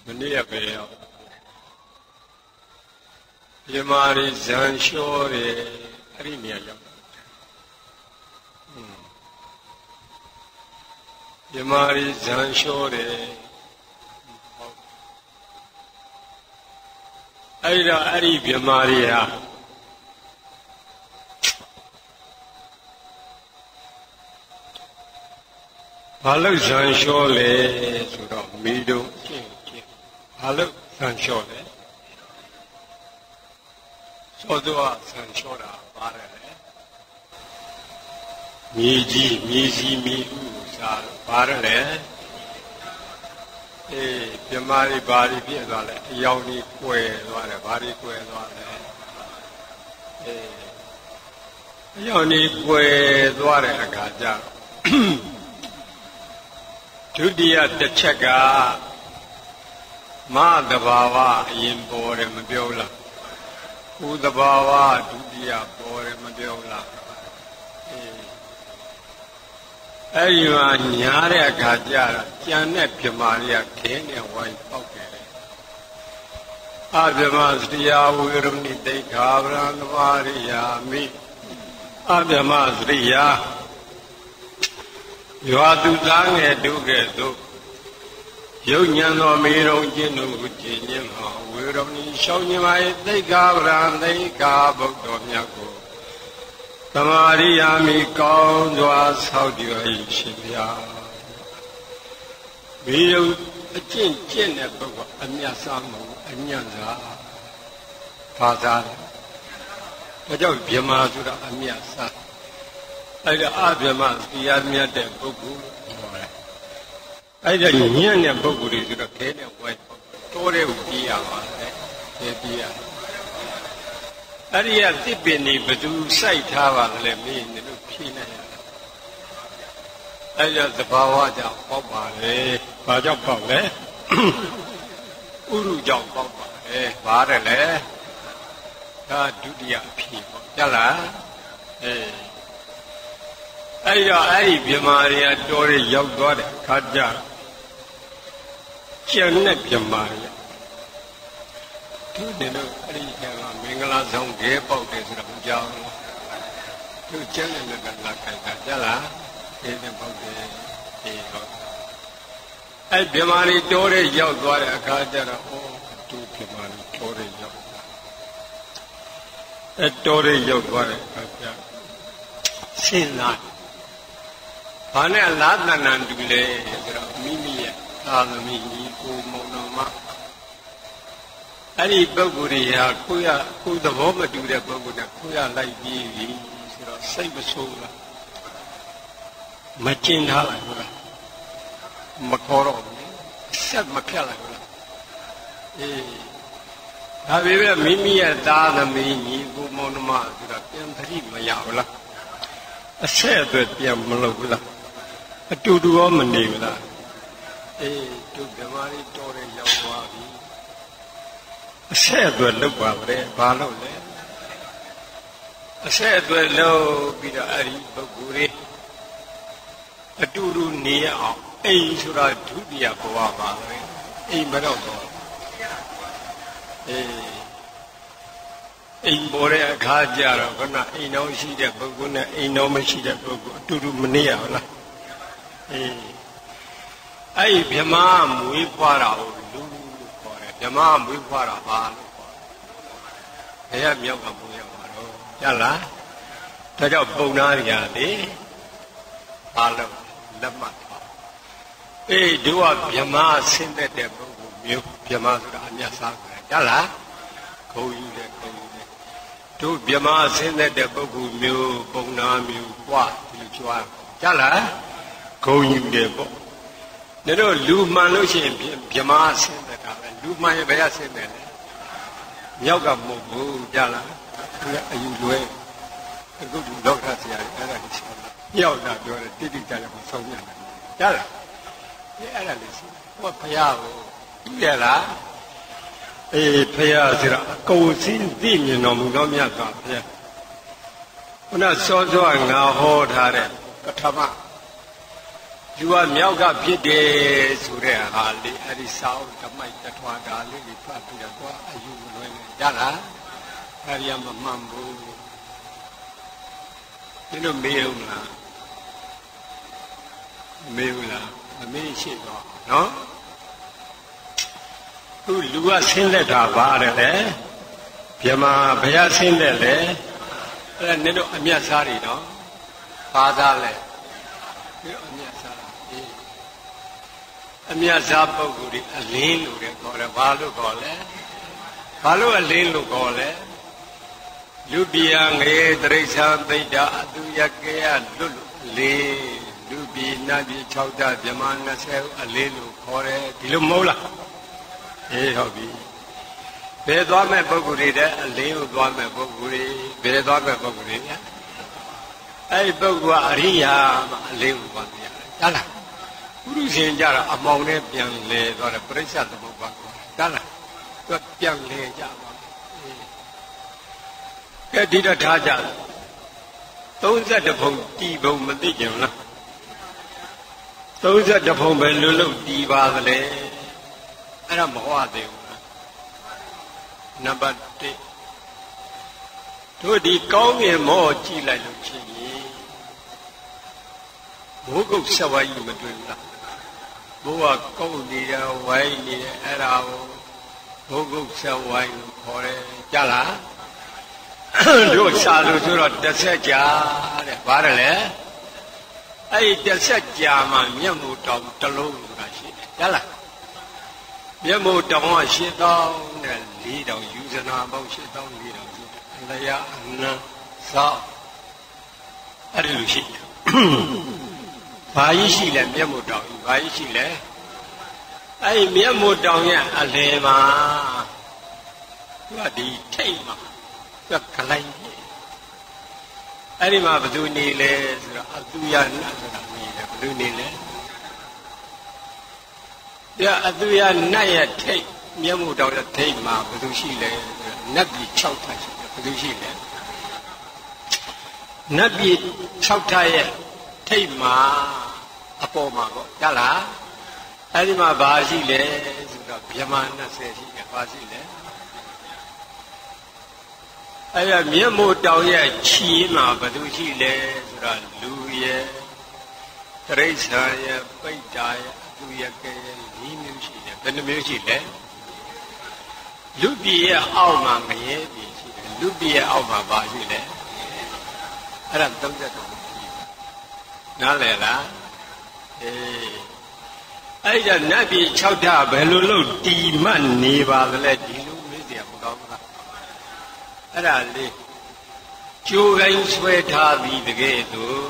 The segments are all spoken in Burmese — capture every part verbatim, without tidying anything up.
Mania Bell Yamari Zanshore Arinia Yamari Zanshore Aida Arib Yamaria Hello Zanshore Sura Mido Hello Zanshore Sodua Zanshora Barale Miji Miji Miu Sar Barale Eh Yamari Bari Piedale Yauni Kwe Lore Bari Kwe Lore Eh Yauni Kwe Lore Akaja Tudia Techega Madhava Yimbore Mabiola Udabava Tudia Bore Mabiola Ayua Nyare Kajara Janet Pimaria King and White Pocket Abyamasria Wirumni de Cabran Varia Mi Abyamasria You are to long and do get do. You know me, don't you know, Virginia? We don't need show you my they gabran, they gabble, don't yago. The Maria me called was how do you shipya? We don't a chin chin at Bogo, and Yasamu, and Yanza. Father, I don't be a master of Miasa. I the Abyamas, the Admia de Bogu. I the Union Bogu is the Kenya White. Tore Udia, Edia. Aria Dipini, but do sight have let me in the Pina. I just the Bawaja Papa, eh, Baja Papa, Uru Jong Papa, eh, Barele, Dudia people. Yala, eh. Ayo ai Bimaria Dore Yogore Kaja Janet Bimaria to the Mingala Zong gave out this Ramjam to Janet Lakajala in about the I Bimari Dore Yogore Kaja oh to Bimari Dore Yog a Dore Yogore Kaja sin not Pane Allah Nandule, Mimi, Alami, Monoma. Any Boguria, Kuya, who the woman do that Boguda, Kuya like me, save a soul. Machin Hala, Macoro, said Macella. Have you ever Mimi and Dana me, Monoma, and three Mayala? A said that Yamalola. A two do woman, Nivla. Eh, took the money, Tore Yawabi. A said, well, look over there, Balo. A said, well, no, Peter Ari Baguri. A two do near, a sura to the Apoaba, a Maroco. Eh, in Borea Kajara, Gona, a no she that Baguna, a no machine that Bagu, to do Mania. Ay Bimam, we para Lu for it. Bimam, we para Bal. I am young Abu Yala. Taja Bonaria, eh? Palo, Lama. Eh, do a Bima send that the Bogu, Bima, Anyasa, Yala. Go you there, go you there. Do Bima send that the Bogu, Mu, Bonami, what, you are. Yala. Go you there, Bo. No, Luma no shame, Yama sent that, Luma Baya sent that. Yoga Mobu, Yala, you do it. A good doctor, Yoga, you're a digital of Sonia. Yala, Yala, what Payao, Yala, a Payazira, go see Dinian, no Mugomia. When I saw Joan now hold her, Katama. လူကမြောက်ကဖြစ်တယ်ဆိုတဲ့ဟာလေးအဲ့ဒီစာအုပ်ဓမ္မိုက်တထွားတာလေးတွေဖတ်ပြီးတော့သွားအယူမလွယ်နဲ့ရလားအဲ့ဒီမမှန်ဘူးဒီလိုမေးဦးမလားမေးဦးလားမမေးရှိတော့နော်သူလူကဆင်းလက်တာပါတယ်လေဗြဟ္မာဘုရားဆင်းလက်လေအဲ့ဒါနင်တို့အမျက်စားတွေနော်ဘာသာလဲဒီအမျက်စားအေးအမျက်စားပုဂ္ဂိုလ်တွေအလင်းလို့တဲ့ခေါ်တယ်ဘာလို့ခေါ်လဲဘာလို့အလင်းလို့ခေါ်လဲလူပြည်ငရေတရိစ္ဆာန်သိတ္တအတုယကေယလွတ်လို့လေးလူပြည်နတ်ပြည်၆ဓာတ်ဗြဟ္မာ၂၀အလင်းလို့ခေါ်တယ်ဒီလိုမဟုတ်လားအေးဟုတ်ပြီဘယ်သွားမဲ့ပုဂ္ဂိုလ်တွေတဲ့အလင်းကိုသွားမဲ့ပုဂ္ဂိုလ်တွေဘယ်သွားမဲ့ပုဂ္ဂိုလ်တွေညာအဲ့ဒီပုဂ္ဂိုလ်ကအရိယာမှာအလင်းကိုသွားပြရတယ်ဟုတ်လားပုရုရှင်ကြတော့အမောင်နဲ့ပြန်လဲသွားတယ်ပြိဿသမုပ္ပါဒ်ဟုတ်လားသူပြန်လဲကြပါကဲဒီတော့ထားကြသုံးဆယ့်တစ်ဘုံတီးဘုံမသိကြဘူးလားသုံးဆယ့်တစ်ဘုံပဲလွတ်လွတ်တီးပါသလဲအဲ့ဒါမဟုတ်သေးဘူးလားနံပါတ်တစ်တို့ဒီကောင်းငင်မောကြည့်လိုက်လို့ချင်းရင်ဘိုးကုတ်ဆက်ဝိုင်းမတွေ့ဘူးလားဘိုးကကောက်နေတယ်ဝိုင်းနေတယ်အဲ့ဒါကိုဘိုးကုတ်ဆက်ဝိုင်းလို့ခေါ်တယ်ကြားလားတို့စာလို့ဆိုတော့တစ်ဆက်ကြာတဲ့ဘာလဲလဲအဲ့ဒီတစ်ဆက်ကြာမှမျက်မှောတောင်တစ်လုံးဆိုတာရှိတယ်ကြားလားမျက်မှောတောင်ကရှင်းတောင်းနဲ့လေးတောင်ယူဇနာပေါင်းရှင်းတောင်းလေးတောင်ရှိတယ်အလျာအနံသောအဲ့ဒီလိုရှိတယ်ဘာကြီးရှိလဲမျက်မှောတောင်ဘာကြီးရှိလဲအဲ့ဒီမျက်မှောတောင်ရဲ့အလယ်မှာသူကဒီထိတ်မှာကကလိုက်အဲ့ဒီမှာဘယ်သူနေလဲဆိုတော့အသူရနတ်ဆိုတာနေတယ်ဘယ်သူနေလဲဒီအသူရနတ်ရဲ့ထိတ်မျက်မှောတောင်ရဲ့ထိတ်မှာဘယ်သူရှိလဲနတ်ပြည်၆ထပ်ရှိတယ်ဘယ်သူရှိလဲနတ်ပြည်၆ထပ်ရဲ့ထိတ်မှာအပေါ်မှာပေါ့ကြားလားအဲ့ဒီမှာဘာရှိလဲဆိုတော့ဗြဟ္မာ၂၀ရှိတယ်ဘာရှိလဲအဲ့ဒါမျက်မှောတောင်ရဲ့ခြေမှာဘယ်သူရှိလဲဆိုတော့လူရဲ့တိရစ္ဆာန်ရဲ့ပိဋ္ဌာရဲ့အသူရဲ့ကဲရဲ့၄မျိုးရှိတယ်ဘယ်နှမျိုးရှိလဲလူပြည်ရဲ့အောက်မှာငရဲပြည်ရှိတယ်လူပြည်ရဲ့အောက်မှာဘာရှိလဲအဲ့ဒါသုံးသက်တော်နားလည်လားအေးအဲ့ဒါနတ်ပြည်၆ဓာတ်ဘယ်လိုလုပ်တီမှတ်နေပါသလဲဒီလိုမေးเสียမကောင်းဘူးလားအဲ့ဒါလေးကျိုးကိုင်းဆွဲထားပြီးတကယ်တော့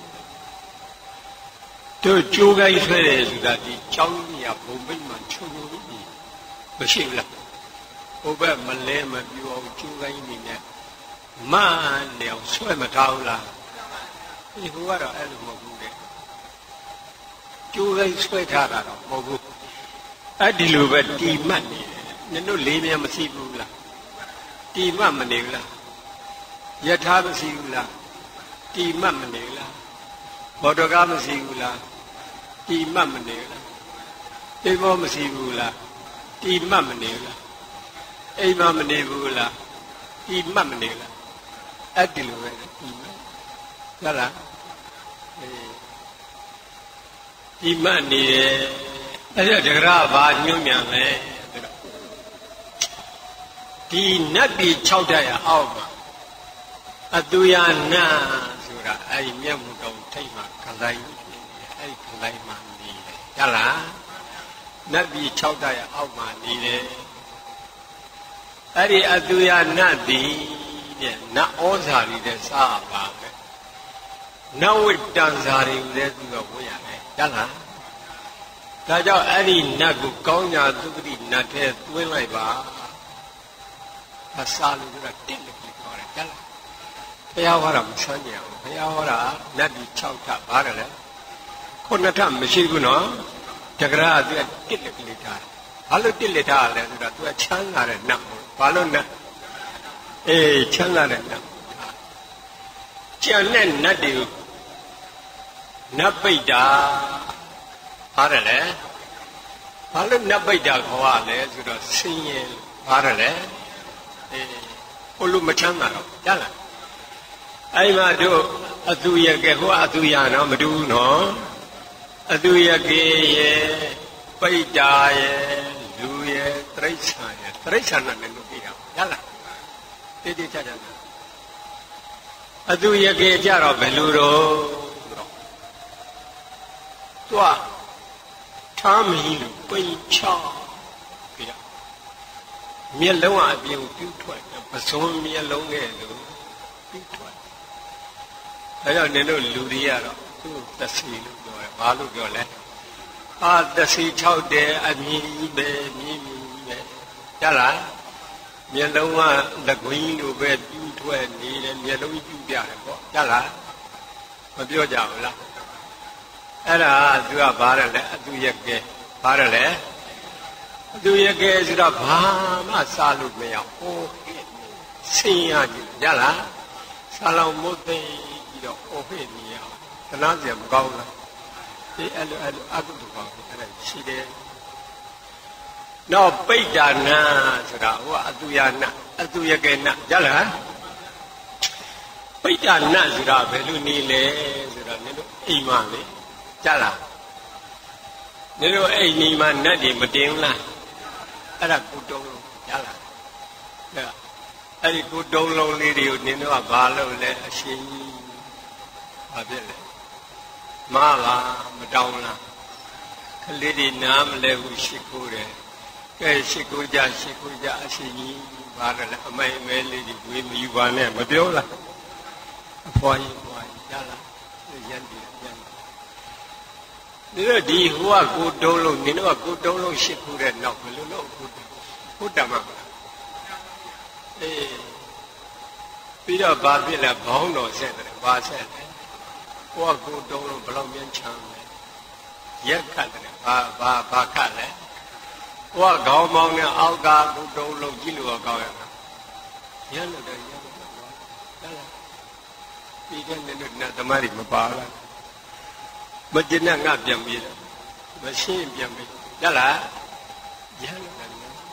တို့ကျိုးကိုင်းဆွဲတယ်ဆိုတာဒီကြောင်းကြီးကဘုံမိတ်မှချုံချုံပြီးမရှိဘူးလားဘုဘက်မလဲမပြူအောင်ကျိုးကိုင်းနေနဲ့မန်းနေအောင်ဆွဲမထားဘူးလားဒီဘုကတော့အဲ့လိုမဟုတ်ဘူးတဲ့ကျိုးကိုင်းဆွဲထားတာတော့မဟုတ်ဘူးအဲ့ဒီလိုပဲတီမှတ်နေတယ်နင်တို့လေးမြန်မရှိဘူးလားတီမတ်မနေဘူးလားယထာမရှိဘူးလားတီမတ်မနေဘူးလားဘောဓကားမရှိဘူးလားတီမတ်မနေဘူးလားအိမ်မောမရှိဘူးလားတီမတ်မနေဘူးလားအိမ်မမနေဘူးလားတီမတ်မနေဘူးလားအဲ့ဒီလိုပဲတီမတ်ဟုတ်လားအေးတီမတ်နေတယ်အဲ့ဒါတဂရဘာညွှန်းမြန်လဲဒီနတ်ပြည်၆ဓာတ်ရအောက်မှာအသူရနတ်ဆိုတာအဲ့ဒီမျက်မှောတောင်ထိတ်မှာခလိုက်အဲ့ဒီခလိုက်မှာနေတယ်ဟုတ်လားနတ်ပြည်၆ဓာတ်ရအောက်မှာနေတယ်အဲ့ဒီအသူရနတ်ဒီတဲ့နတ်ဩဇာတွေတဲ့စားပါပဲနဝိတံဇာတွေလည်းသူကဝတ်ရတယ်ဟုတ်လားဒါကြောင့်အဲ့ဒီနတ်ကိုကောင်းညာသုခတိနတ်ထဲသွင်းလိုက်ပါအစာလို့ဆိုတာတစ်လက်ကြီးခေါ်တယ်ကြားလားဘုရားဟောတာမဆန်းကြဘူးဘုရားဟောတာနတ်ဒီ၆ထပ်ဘာတယ်လဲခုနှစ်ထပ်မရှိဘူးနော်တဂရကသူကတစ်လက်ကြီးထားတယ်ဘာလို့တစ်လက်ထားလဲဆိုတော့သူကချမ်းသာတဲ့နတ်ဘာလို့နတ်အေးချမ်းသာတဲ့နတ်ကြံတဲ့နတ်တွေကိုနတ်ပိတ္တာဟာတယ်လေဘာလို့နတ်ပိတ္တာခေါ်ရလဲဆိုတော့ဆင်းရဲဟာတယ်လေအေးဘုလို့မချမ်းသာတော့ရလားအဲ့မှာတို့အသူရကဲဟိုအသူရနော်မတူဘူးနော်အသူရကေရဲ့ပိတ္တာရဲ့လူရဲ့တိရစ္ဆာန်ရဲ့တိရစ္ဆာန်နဲ့လည်းပြီးတာရလားတိတိကျကျအသူရကေကြတော့ဘယ်လိုတော့သူကထားမီးလို့ပိတ်ချပြီးတော့မျက်လုံးအပြင်ကိုပြုထွက်ပစုံမျက်လုံးနဲ့လို့ပြုထွက်ဒါကြောင့်နင်တို့လူတွေကတော့သူ့သစီလို့ပြောတယ်ဘာလို့ပြောလဲအာသစီ၆တယ်အမြင်ကြီးပဲမြင်မြင်ကြီးပဲရလားမျက်လုံးကလကွင်းလိုပဲပြုထွက်နေတယ်မျက်လုံးကြီးပြုပြတယ်ပေါ့ရလားမပြောကြဘူးလားအဲ့ဒါသူကဘာလဲလဲအသူရကဲဘာလဲလဲအသူရကဲဆိုတော့ဘာမှစားလို့မရဟိုဆင်းရကြည့်ရလားစားလောင်မုတ်သိပြီးတော့ဟိုဟဲ့နေရသနာစရာမကောင်းလားဒီအဲ့လိုအဲ့လိုအကုသိုလ်ကောင်းအဲ့ဒါရှိတယ်နောက်ပိဋ္ဌာနာဆိုတာဟိုအသူရနာအသူရကဲနာရလားပိဋ္ဌာနာဆိုတာဘယ်လိုနေလဲဆိုတော့နင်တို့အိမ်မှာလေကြလားနင်တို့အိမ်ကြီးမှာနတ်တွေမတင်ဘူးလားအဲ့ဒါကိုတုံးလုံးကြလားအဲ့ဒီကိုတုံးလုံးလေးတွေကိုနင်တို့ကဘာလုပ်လဲအရှင်ကြီးဘာဖြစ်လဲမလားမတောင်းလားကလေးတွေနားမလဲဘူးရှ िख ိုးတယ်ကဲရှ िख ိုးကြရှ िख ိုးကြအရှင်ကြီးဘာလဲအမိုင်အမဲလေးတွေဝေးမယူပါနဲ့မပြောလားအဖွားကြီးဖွားကြီးကြလားရန်တယ်ရန်ဒီတော့ဒီဟိုကကိုတုံးလုံးနင်တို့ကကိုတုံးလုံးရှ िख ိုးတဲ့နောက်ဘယ်လိုလုပ်ကိုဟုတ်တယ်မလားအေးပြီးတော့ဘာဖြစ်လဲဘောင်းတော်ဆက်တယ်ဘာဆက်လဲဟိုကကိုတုံးလုံးဘယ်လောက်မြန်ချမ်းလဲရက်ခတ်တယ်ဘာဘာဘာခတ်လဲဟိုကခေါင်းမောင်းနဲ့အောက်ကကိုတုံးလုံးကြည့်လို့ကောင်းရမှာရန်လို့တယ်ရန်လို့တယ်ဟုတ်လားပြီးတဲ့နေ့နဲ့သမားတွေမပါလားမကျင်နဲ့ငါပြန်ပြီးတယ်မရှင်းပြန်ပြီးရလားရန်လို့တယ်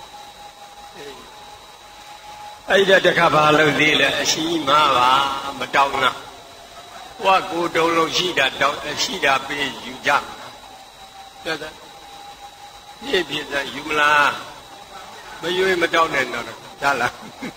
အဲ့ဒါတခါဘာလို့လေးလဲအရှိမပါမတောင်းလားဟိုကကိုတုံးလုံးရှိတာတောင်းရှိတာပေးယူကြတယ်တဲ့ပြည့်ပြည့်စယူမလားမယူရင်မတောင်းနဲ့တော့ရလား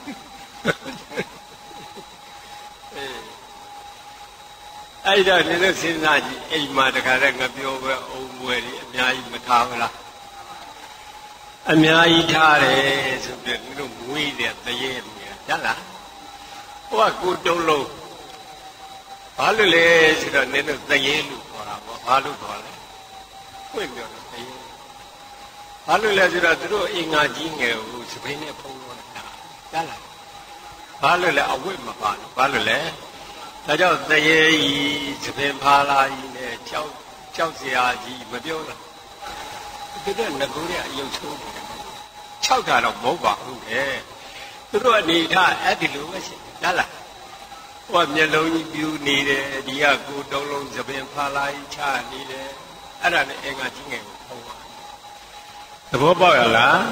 အေးအဲ့ဒါနည်းနည်းစဉ်းစားကြည့်အိမ်မှာတခါတည်းငါပြောပဲအုံမွယ်ကြီးအများကြီးမထားဘူးလားအများကြီးထားတယ်ဆိုပြီးသူတို့မွေးတယ်တရေမြင်ရလားဟိုကကိုတုံးလုံးဘာလို့လဲဆိုတော့နင်တို့တရေလို့ခေါ်တာပေါ့ဘာလို့ခေါ်လဲဖွင့်ပြောတော့တရေဘာလို့လဲဆိုတော့သူတို့အင်္ဂါကြီးငယ်ကိုစပင်းနဲ့ဖုံးလို့တာရလားဘာလို့လဲအဝိမပါလို့ဘာလို့လဲဒါကြောင့်တရေကြီးစပင်းဖားလာကြီးနဲ့ကြောက်ကြောက်စရာကြီးမပြောလားသူတို့ငကိုတဲ့အယုတ်ဆိုးတယ်၆ခါတော့မဟုတ်ပါဘူးလေသူတို့အနေထားအဲ့ဒီလိုပဲရှိလားလားဟိုကမျက်လုံးကြီးပြူနေတယ်ဒီကကိုတုံးလုံးသပင်ဖာလာကြီးချနေတယ်အဲ့ဒါနဲ့အင်္ဂါကြီးငယ်ကိုဖုံးပါသဘောပေါက်ရလား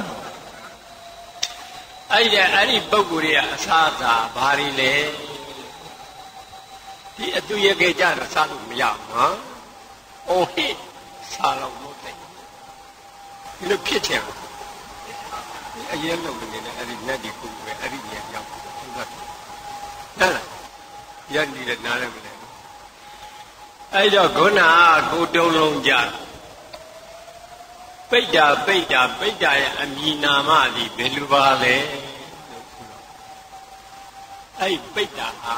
အဲ့ဒီအဲ့ဒီပုံကိုယ်တွေကအစားအစာဘာတွေလဲဒီအတူရခဲ့ကြတော့စားလို့မရဘူးနော်အိုဟိစားလို့မဟုတ်ဒီလိုဖြစ်ချင်အရင်လုံးနေတဲ့အဲ့ဒီလက်ဒီကိုပဲအဲ့ဒီနေရာရောက်ဟုတ်ကဲ့ဟုတ်လားရန်ဒီလည်းနားလည်းမလဲအဲ့တော့ခုနကကိုတုံးလုံးကြပိဋ္ဌာပိဋ္ဌာပိဋ္ဌာရဲ့အမည်နာမသည်ဘယ်လိုပါလဲအဲ့ပိဋ္ဌာဟာ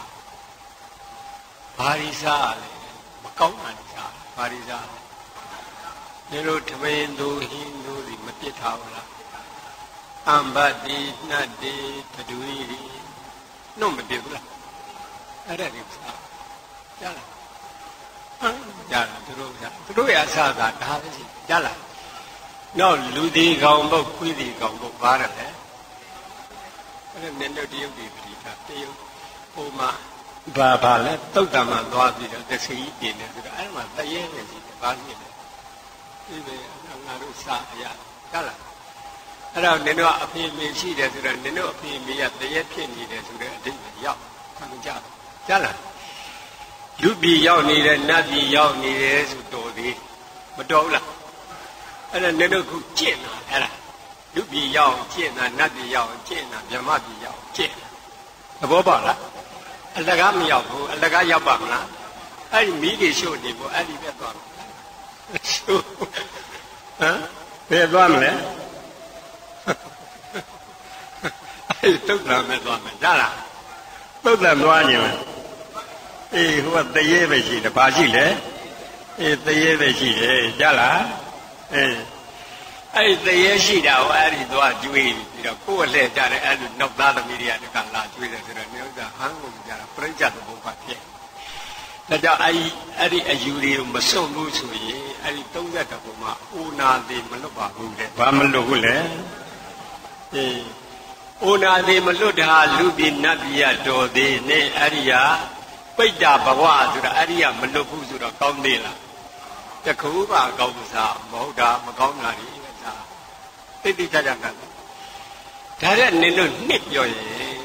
ဘာရိစားလဲမကောင်းတာစားဘာရိစားနေလို့ထမင်းတို့ဟင်းတို့ဒီမပြစ်ထားဘူးလားအမ္ဘတိနှတ်တိတဒူရီနှုတ်မပြစ်ဘူးလားအဲ့ဒါဒီစားရလားဟမ်ရလားသူတို့ရသူတို့ရအစားကဒါပဲရှိရလားနောက်လူဒီကောင်ဘုတ်ခွေးဒီကောင်ဘုတ်ဘာလဲအဲ့ဒါနည်းနည်းတရုပ်ဒီပရိသတ်တရုပ်ဟိုမှာဘာဘာလဲတုတ်တံမှာသွားပြီးတော့တစ်စီတင်နေဆိုတော့အဲ့မှာတရေနေစီဘာဖြစ်လဲဒီပဲငါတို့စာအရာဟုတ်လားအဲ့တော့နင်တို့အဖေမေရှိတယ်ဆိုတော့နင်တို့အဖေမေကတရေဖြစ်နေတယ်ဆိုတဲ့အဓိပ္ပာယ်ရောက်ခံကြတယ်ကြားလားလူပြည်ရောက်နေတယ်နတ်ပြည်ရောက်နေတယ်ဆိုတော်သေးမတော်ဘူးလားအဲ့ဒါနင်တို့ခုကျင့်တာအဲ့ဒါလူပြည်ရောက်ကျင့်တာနတ်ပြည်ရောက်ကျင့်တာဗြဟ္မပြည်ရောက်ကျင့်တာသဘောပေါက်လားအလကားမရောက်ဘူးအလကားရောက်ပါမလားအဲ့ဒီမိကြီးရှို့နေဖို့အဲ့ဒီပဲသွားမယ်ရှို့ဟမ်ဘယ်သွားမလဲအဲ့ဒီတုတ်လာမဲ့သွားမယ်ကြားလားတုတ်တယ်သွားနေလားအေးဟိုကတရေပဲရှိတယ်ဘာရှိလဲအေးတရေပဲရှိတယ်ကြားလားအေးအဲ့ဒီတရေရှိတာဟိုအဲ့ဒီသွားကျွေးပြီးတော့ကိုယ်လက်ကြတယ်အဲ့လိုနောက်သားသမီးတွေကတကလာကျွေးတယ်ဆိုတော့မျိုးစားဟန်းကုန်ကြတာပြိဿသဘောပါဖြစ်ဒါကြောင့်အဲ့ဒီအဲ့ဒီအယူတွေကိုမစွန့်ဘူးဆိုရင်အဲ့ဒီသုံးဆယ့်တစ်ပုံမှာအိုနာသေးမလွတ်ပါဘူးတဲ့ဘာမလွတ်ဘူးလဲအေးအိုနာသေးမလွတ်တာလူပြည်နတ်ပြည်ရတော်သေးနဲ့အဲ့ဒီဟာပိဋ္ဌဘဝဆိုတာအဲ့ဒီကမလွတ်ဘူးဆိုတော့ကောင်းသေးလားတခုပါကောင်းစားမဟုတ်တာမကောင်းတာတွေပဲစားတိတ်တိတ်ကြကြကဒါနဲ့နင်တို့နှစ်ပြောရင်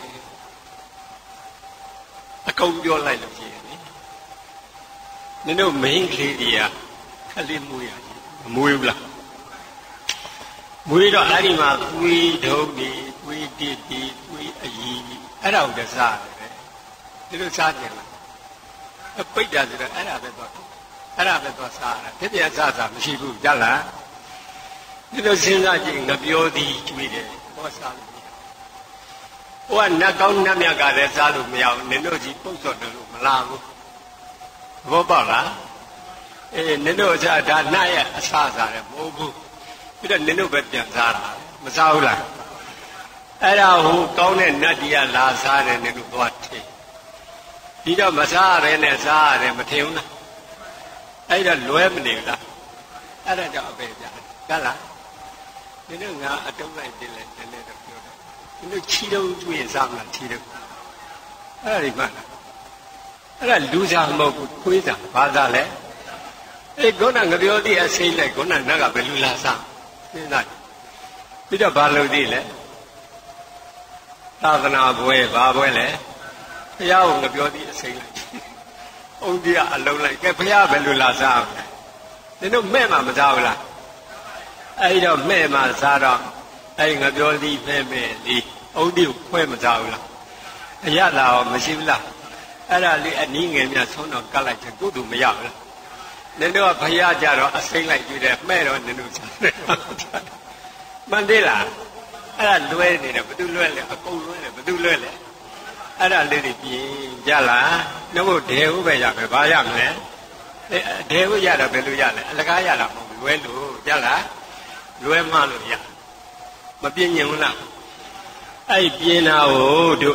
အကုန်ပြောလိုက်လို့ရှိရင်နင်တို့မိန်းကလေးတွေကခလေးမွေးရမမွေးဘူးလားမွေးတော့အဲ့ဒီမှာသွေးထုံးတွေသွေးတိတိသွေးအကြီးအဲ့ဒါကိုစားတယ်ဒီလိုစားကြလားအပိဋ္ဌာဆိုတော့အဲ့ဒါပဲတော့အဲ့ဒါပဲတော့စားရတာတပြည့်စားစားမရှိဘူးကြလားဒီလိုစဉ်းစားကြည့်ငါပြောသည်ကျွေးတယ်ဟောစားလို့မရဟိုကနတ်ကောင်းနတ်မြတ်ကလည်းစားလို့မရဘူးနင်တို့ကြီးပုတ်စော်တယ်လို့မလားဘူးဘောပေါက်လားအေးနင်တို့စားဒါနတ်ရဲ့အစားစားတယ်မဟုတ်ဘူးပြီးတော့နင်တို့ပဲပြန်စားတာမစားဘူးလားအဲ့ဒါဟိုကောင်းတဲ့နတ်ကြီးကလာစားတယ်နင်တို့သွားထည့်ဒီတော့မစားရဲနဲ့စားရတယ်မထင်ဘူးလားအဲ့ဒါလွဲမနေဘူးလားအဲ့ဒါကြောင့်အပေပြတယ်ကလားဒီနေ့ငါအတုံးလိုက်တင်လဲနည်းနည်းတော့ပြောတယ်ဒီနေ့ချီတုံးကျွေးစားမှချီတုံးအဲ့ဒါဒီမှလားအဲ့ဒါလူစားမဟုတ်ဘူးခွေးစားဘာသာလဲအေးခုနငပြောသေးအစိမ့်လိုက်ခုနနတ်ကဘယ်လူလာစားစဉ်းစားပြီးတော့ဘာလုပ်သေးလဲသာသနာဘွဲဘာဘွဲလဲဘုရားကငပြောသေးအစိမ့်လိုက်အုံကြီးကအလုံးလိုက်ကဲဘုရားဘယ်လိုလာစားလဲနင်တို့မဲ့မှမစားဘူးလားအဲ့တော့မဲ့မှစားတော့အဲ့ငပြောသည်မဲ့မဲ့လေးအုံကြီးကိုခွဲမစားဘူးလားအရသာရောမရှိဘူးလားအဲ့ဒါလေးအနည်းငယ်များဆုံးတော့ကတ်လိုက်တယ်ကိုယ်တူမရဘူးလားနင်တို့ကဘုရားကြတော့အစိမ့်လိုက်ကြည့်တယ်မဲ့တော့နင်တို့စားတယ်မှန်သေးလားအဲ့ဒါလွဲနေတယ်ဘယ်သူလွဲလဲအကုန်လွဲတယ်ဘယ်သူလွဲလဲအဲ့ဒါလေးတွေပြင်ကြလားနှုတ်ဒေဟုပဲရမယ်ဘာရမလဲဒေဟုရတော့ဘယ်လိုရလဲအလကားရတာမဟုတ်လွဲလို့ကြလားလွဲမှလို့ရမပြင်းညင်ဘူးလားအဲ့ပြင်းတာကိုတို့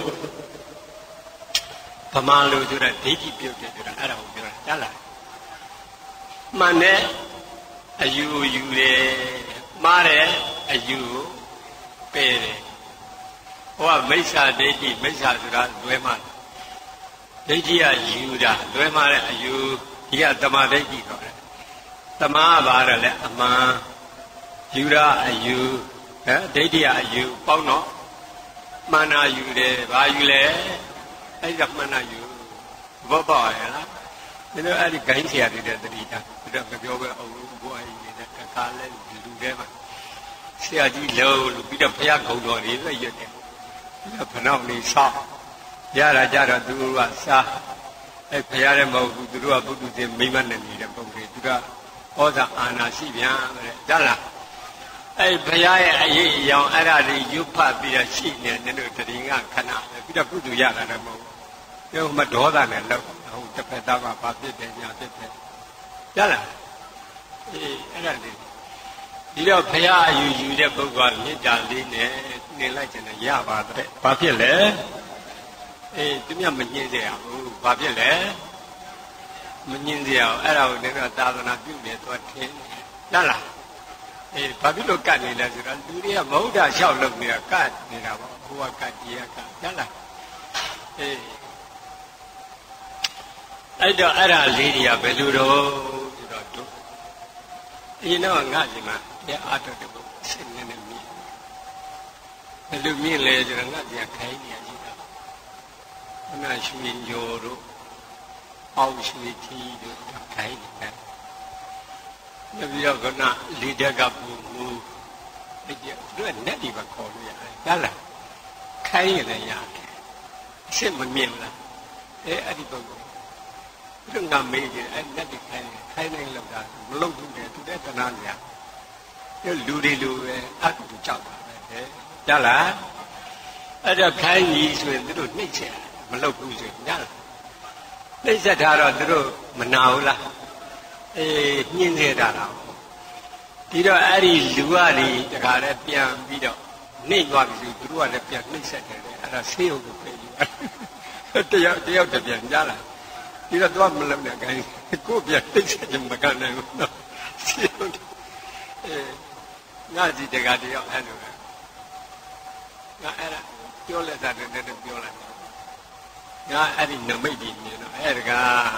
ဗမာလူဆိုတာဒိဋ္ဌိပြုတ်တယ်ဆိုတာအဲ့ဒါကိုပြောတာကြလားမှန်တဲ့အယူယူတယ်မှားတဲ့အယူပယ်တယ်ဟောမိစ္ဆာဒိဋ္ဌိမိစ္ဆာဆိုတာလွဲမှဒိဋ္ဌိကယူတာလွဲမှတဲ့အယူဒီကတမာဒိဋ္ဌိခေါ်တယ်တမာကဘာလဲလဲအမှန်ယူတာအယူဟဲ့ဒိဋ္ဌိကအယူပေါင်းတော့မှန်တာယူတယ်ဘာယူလဲအဲ့ဒါမှန်တာယူဘောပေါက်ရလားဒီလိုအဲ့ဒီဂိုင်းဆရာတွေတဲ့တတိတာဒါကပြောပဲအောင်ဘွားကြီးနေတဲ့တခါလဲလူတွေမှာဆရာကြီးလို့လို့ပြီးတော့ဘုရားဂုံတော်တွေလည်းရွတ်တယ်ဖနောက်နေဆောက်ရတာကြတော့သူတို့ကစားအဲဘုရားလည်းမဟုတ်ဘူးသူတို့ကပုထုဇဉ်မိမနဲ့နေတဲ့ပုံတွေသူကဩဇာအာဏာရှိပြန်တဲ့ကြားလားအဲဘုရားရဲ့အရေးအယောင်အဲ့ဒါတွေရွတ်ဖတ်ပြီးတော့ရှိနေတယ်တို့တတိယခဏပြီးတော့ပုထုရတာလည်းမဟုတ်ဘူးပြောမှဒေါသနဲ့လောက်ဟုတ်တစ်ဖက်သားကဘာဖြစ်တယ်ညာဖြစ်တယ်ကြားလားအေးအဲ့ဒါလေးဒီတော့ဘုရားအယူယူတဲ့ပုဂ္ဂိုလ်မေတ္တာလေးနဲ့နေလိုက်ကြတယ်ရပါတယ်ဘာဖြစ်လဲအေးသူမြတ်မညှင်းစေရဘူးဘာဖြစ်လဲမညှင်းစေရအောင်အဲ့ဒါကိုလည်းသာသနာပြုနေသွားထင်းလားလားအေးဘာဖြစ်လို့ကတ်နေလဲဆိုတော့လူတွေကမဟုတ်တာလျှောက်လုပ်နေတာကတ်နေတာပေါ့ဘုရားကတ်ကြီးကတ်လားလားအေးအဲ့တော့အဲ့ဒါလေးတွေကဘယ်လိုတော့ဆိုတော့တို့အရင်တော့ငါစီမှာတရားအားထုတ်တယ်ပေါ့စိတ်နဲ့နဲ့မြင်ဘယ်လိုမြင်လဲဆိုတော့ငါစီကခိုင်းနေရရှိတာခဏရွှေကျော်တို့အောက်ရွှေကြီးတို့ခိုင်းနေတယ်နောက်ပြီးတော့ခဏလေးတက်ကပူမူအဲ့ဒီတို့ကနဲ့ဒီပါခေါ်လို့ရတယ်ဟုတ်လားခိုင်းရင်လည်းရတယ်အစ်မမြင်လားအဲအဲ့ဒီပုဂ္ဂိုလ်သူငါမေးတယ်အဲ့နဲ့ဒီခိုင်းခိုင်းနိုင်လောက်တာမလုပ်ဘူးလေသူတဲ့တနာညာအဲလူတွေလူပဲအကူတူကြောက်တာပဲဟုတ်လားအဲ့တော့ခိုင်းကြီးဆိုရင်သူတို့နှိမ့်ချက်မလုပ်ဘူးဆိုရင်ညာနှိမ့်ဆက်ထားတော့သူတို့မနာဘူးလားအေးညှင်းစေတာလားဒီတော့အဲ့ဒီလူကနေတခါတည်းပြန်ပြီးတော့နှိမ့်သွားပြီသူတို့ကလည်းပြန်နှိမ့်ဆက်တယ်အဲ့ဒါဆေးရုံကိုပြေးပြီးတယောက်တယောက်တပြန်ကြားလာဒီတော့တော့မလုပ်နဲ့ခိုင်းကိုပြန်နှိမ့်ဆက်ချင်မကန်နိုင်ဘူးနော်ဆေးရုံအေးငါစီတခါတယောက်အဲ့လိုပဲငါအဲ့ဒါပြောလက်စားတယ်တဲ့ပြောလိုက်ငါအဲ့ဒီနမိတ်ကြီးမြင်တော့အဲ့ဒါက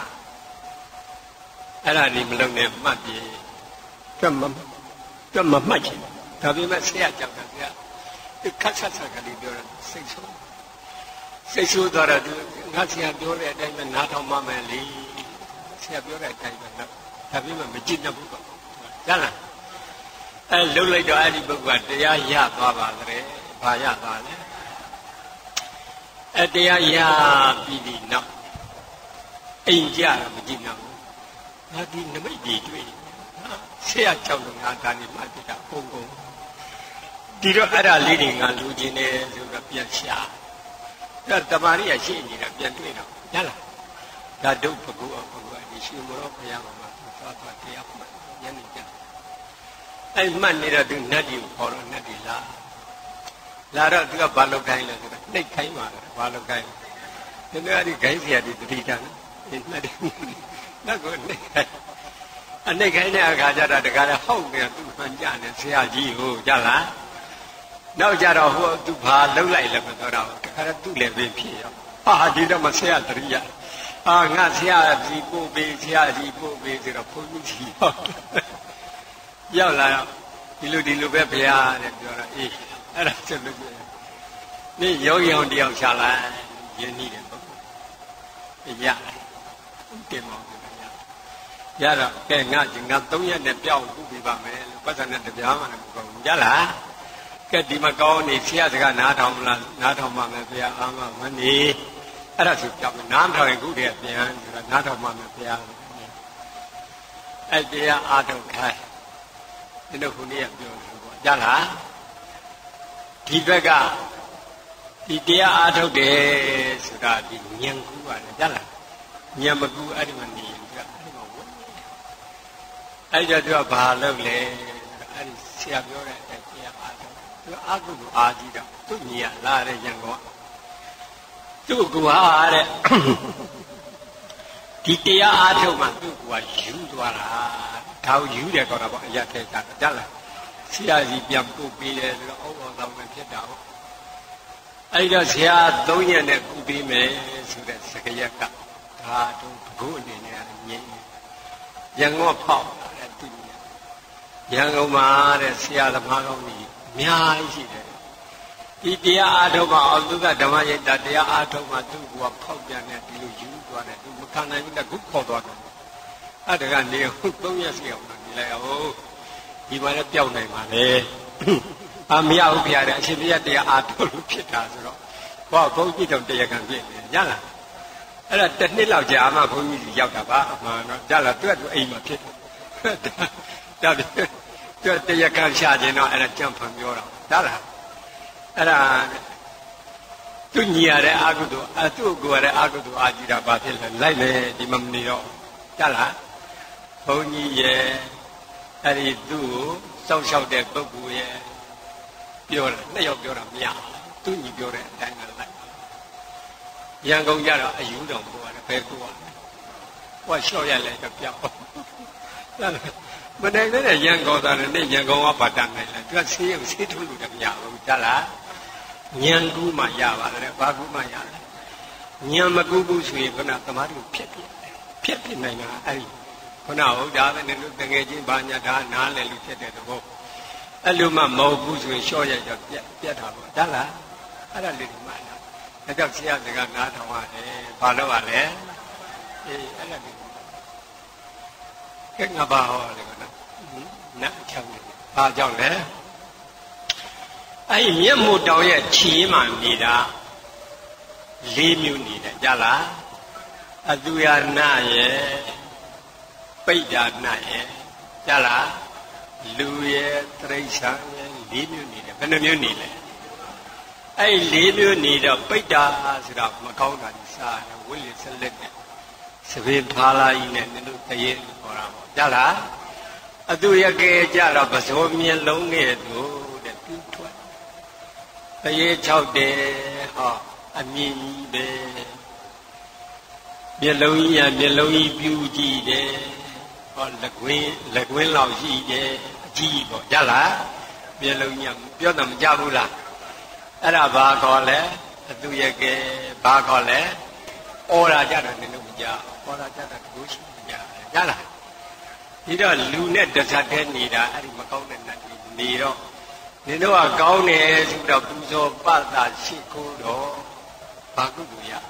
အဲ့ဒါนี่မလုံနဲ့မှတ်ပြီးကမကမမှတ်ချင်ဒါပေမဲ့ဆရာကြောက်တာဆရာဒီခက်ဆက်ဆက်ကလေးပြောတယ်စိတ်ဆိုးစိတ်ဆိုးသွားတော့သူငါဆရာပြောတဲ့အတိုင်းပဲနားထောင်မှမယ်လေဆရာပြောတဲ့အတိုင်းပဲနော်ဒါပေမဲ့မကြည့်တတ်ဘူးပေါ့ကြားလားအဲလှုပ်လိုက်တော့အဲ့ဒီပုဂ္ဂိုလ်ကတရားရသွားပါကြတယ်ဘာရသွားလဲအဲတရားရပြီးဒီနောက်အိမ်ကြတော့မကြည့်တော့ငါဒီနမိတ်ကြီးတွေ့ဆရာကြောက်လို့ငါဒါနေမှပြတာပုံပုံဒီတော့အဲ့ဒါလေးတွေငါလူချင်းနေဆိုတော့ပြန်ရှာအဲ့တမာရီရရှိနေတာပြန်တွေ့တော့ရလားဒါဒုပကုအကုဒီရှင်မတော်ဘုရားမှာသွားသွားတရားမှညနေကြအဲ့မှတ်နေတော့သူနတ်ကြီးကိုခေါ်တော့နတ်ကြီးလာလာတော့သူကဘာလုပ်ခိုင်းလဲဆိုတော့နှိတ်ခိုင်းပါလားဘာလုပ်ခိုင်းလဲဒီနေ့အဲ့ဒီခိုင်းဆရာဒီတတိတန်ဒီနတ်ကြီးနတ်ကိုနှိတ်ခိုင်းအနှိတ်ခိုင်းတဲ့အခါကျတော့တခါလဲဟောက်နေသူမှန်ကြတယ်ဆရာကြီးဟိုကြလားနောက်ကြတော့ဟိုသူဘာလှုပ်လိုက်လဲမတော်တော့တခါလဲသူ့လည်းပဲဖြစ်ရောဟာဒီတော့မဆရာတရိယာအာငါဆရာကြီးပို့ပေးဆရာကြီးပို့ပေးဆိုတော့ဘုန်းကြီးကြီးဟုတ်ရောက်လာတော့ဒီလိုဒီလိုပဲဘုရားတဲ့ပြောတော့အေးအဲ့ဒါဆိုလို့နေယောဂီအောင်တယောက်ချလိုက်ယဉ်နီးတယ်ပုဂ္ဂိုလ်ရတယ်တင်မောင်းရတော့ကဲငါငါသုံးရက်နဲ့ပြောင်းခုပြပါမယ်လို့ပတ်စံနဲ့တပြားမှလည်းမကောင်းဘူးကြလားကဲဒီမကောင်းနေဆရာစကားနားထောင်မလားနားထောင်ပါမယ်ဘုရားအာမမနေအဲ့ဒါဆိုပြောင်းနားထောင်ရင်ခုတည်းပြန်ဆိုတော့နားထောင်ပါမယ်ဘုရားအဲ့တရားအားထုတ်ခိုင်းဒီလိုခုနေ့ကပြောလို့ပေါ့ကြလားဒီဘက်ကဒီတရားအားထုတ်တယ်ဆိုတာဒီဉာဏ်ကူပါတယ်ကြလားဉာဏ်မကူအဲ့ဒီမှာနေရင်ကအဲ့ဒီမှာဝတ်အဲ့ကြတော့ဘာလုပ်လဲအဲ့ဒီဆရာပြောတဲ့အတိုင်းတရားအားထုတ်သူအာကုကိုအားကြီးတော့သူ့ညီရလာတဲ့ဉာဏ်ကောသူ့ကူဟာတဲ့ဒီတရားအားထုတ်မှသူ့ကူကယူသွားတာဒါကိုယူတယ်ခေါ်တာပေါ့အရာထဲတာကြလားဆရာကြီးပြန်ပို့ပေးတယ်ဆိုတော့အောက်အောင်တောင်းမှဖြစ်တာပေါ့အဲ့တော့ဆရာသုံးရက်နဲ့ကုပေးမယ်ဆိုတဲ့စကားရက်ကဒါတို့ဘုအနေနဲ့ငြိမ်းရန်ကုန်ဖောက်လာတဲ့သူရန်ကုန်မှာတဲ့ဆရာသမားကောင်းကြီးအများကြီးရှိတယ်ဒီတရားအားထုတ်မှအောင်သူကဓမ္မရိပ်တာတရားအားထုတ်မှသူ့ကဖောက်ပြန်တဲ့ဒီလိုယူသွားတယ်သူမခံနိုင်ဘူးတဲ့ခုခေါ်သွားတယ်အဲ့ဒါကနေဟုတ်သုံးရက်စီအောင်နေလိုက်အောင်ဒီမှာလည်းပြောင်းနိုင်ပါလေအာမရဘူးဖျားတယ်အရှင်ဘုရားတရားအားထုတ်လို့ဖြစ်တာဆိုတော့ဘောဘုန်းကြီးတောင်တရားခံဖြစ်နေရလားအဲ့ဒါတစ်နှစ်လောက်ကြာမှဘုန်းကြီးရောက်တာပါအမှန်တော့ကြလားသူကသူအိမ်မှာဖြစ်တယ်ဒါသူတရားခံရှာခြင်းတော့အဲ့ဒါကြံဖန်ပြောတာဒါလားအဲ့ဒါသူညီရတဲ့အာဟုတုအသူ့ကိုရတဲ့အာဟုတုအာကြည့်တာဘာဖြစ်လဲလိုက်လေဒီမမနေတော့ကြလားဘုန်းကြီးရဲ့အဲ့ဒီသူ့ကိုစောင့်ရှောက်တဲ့ပုဂ္ဂိုလ်ရဲ့ပြောတယ်နှစ်ယောက်ပြောတာမရဘူးသူညီပြောတဲ့အတိုင်းကလိုက်ရန်ကုန်ကြတော့အယူတော်ကိုရတယ်ဘယ်ကိုရလဲဟောလျှော့ရလဲတော့ပြောက်မနိုင်တဲ့ရန်ကုန်သားနဲ့ရန်ကုန်ကဘာတတ်နိုင်လဲသူကဆေးရုံဆေးထုတ်လို့လည်းမရဘူးကြလားဉာဏ်ကူးမှရပါတယ်ဘာကူးမှရလဲဉာဏ်မကူးဘူးဆိုရင်ခဏသမာဓိဖြစ်ပြတယ်ဖြတ်ပြနိုင်တာအဲ့ဒီခုနဟုတ်ဒါပဲနဲ့လို့တကယ်ချင်းဘာညာဒါနားလည်လို့ဖြစ်တဲ့သဘောအဲ့လိုမှမဟုတ်ဘူးဆိုရင်ရှော့ရကြပြတ်ပြတ်တာပေါ့ဒါလားအဲ့ဒါလေးဒီမှာလားဒါကြောင့်ဆရာစကားနားထောင်ရတယ်ဘာလို့ ਆ လဲအေးအဲ့ဒါလေးကဲငါဘာဟောလဲကောနော်နတ်အချောင်းဘာကြောင့်လဲအဲ့မြတ်မို့တောင်ရဲ့ခြေမှနေတာလေးမျိုးနေတယ်ကြလားအသူရနာရဲ့ပိဋ္ဌာနာရဲ့ကြလားလူရဲ့တိရစ္ဆာန်ရဲ့လေးမျိုးနေတယ်ဘယ်နှမျိုးနေလဲအဲ့လေးမျိုးနေတော့ပိဋ္ဌာဆိုတာမကောင်းတာစားတယ်ဝိလိဆက်လက်နဲ့သဘေဖာလာကြီးနဲ့နင်တို့တရေခေါ်တာပေါ့ကြလားအသူရကဲကြတော့ပဇောမျက်လုံးနဲ့တို့တဲ့တူးထွက်တရေ၆တယ်ဟောအမြင်ကြီးပဲမျက်လုံးကြီးကမျက်လုံးကြီးပြူကြည့်တယ်ဟောလက်ကွင်းလက်ကွင်းလောက်ရှိတယ်အကြီးပေါ့ကြလားမျက်လုံးကြီးပြောတာမကြဘူးလားအဲ့ဒါဘာခေါ်လဲအသူရကဲဘာခေါ်လဲဩရာကြတော့နင်တို့မကြဩရာကြတာကိုရှိကြကြလားဒီတော့လူနဲ့တခြားတဲ့နေတာအဲ့ဒီမကောင်းတဲ့နတ်တွေနေတော့နင်တို့ကကောင်းတယ်ဆိုတော့ပူဇော်ပတာရှိခိုးတော့ဘာကုသိုလ်ရ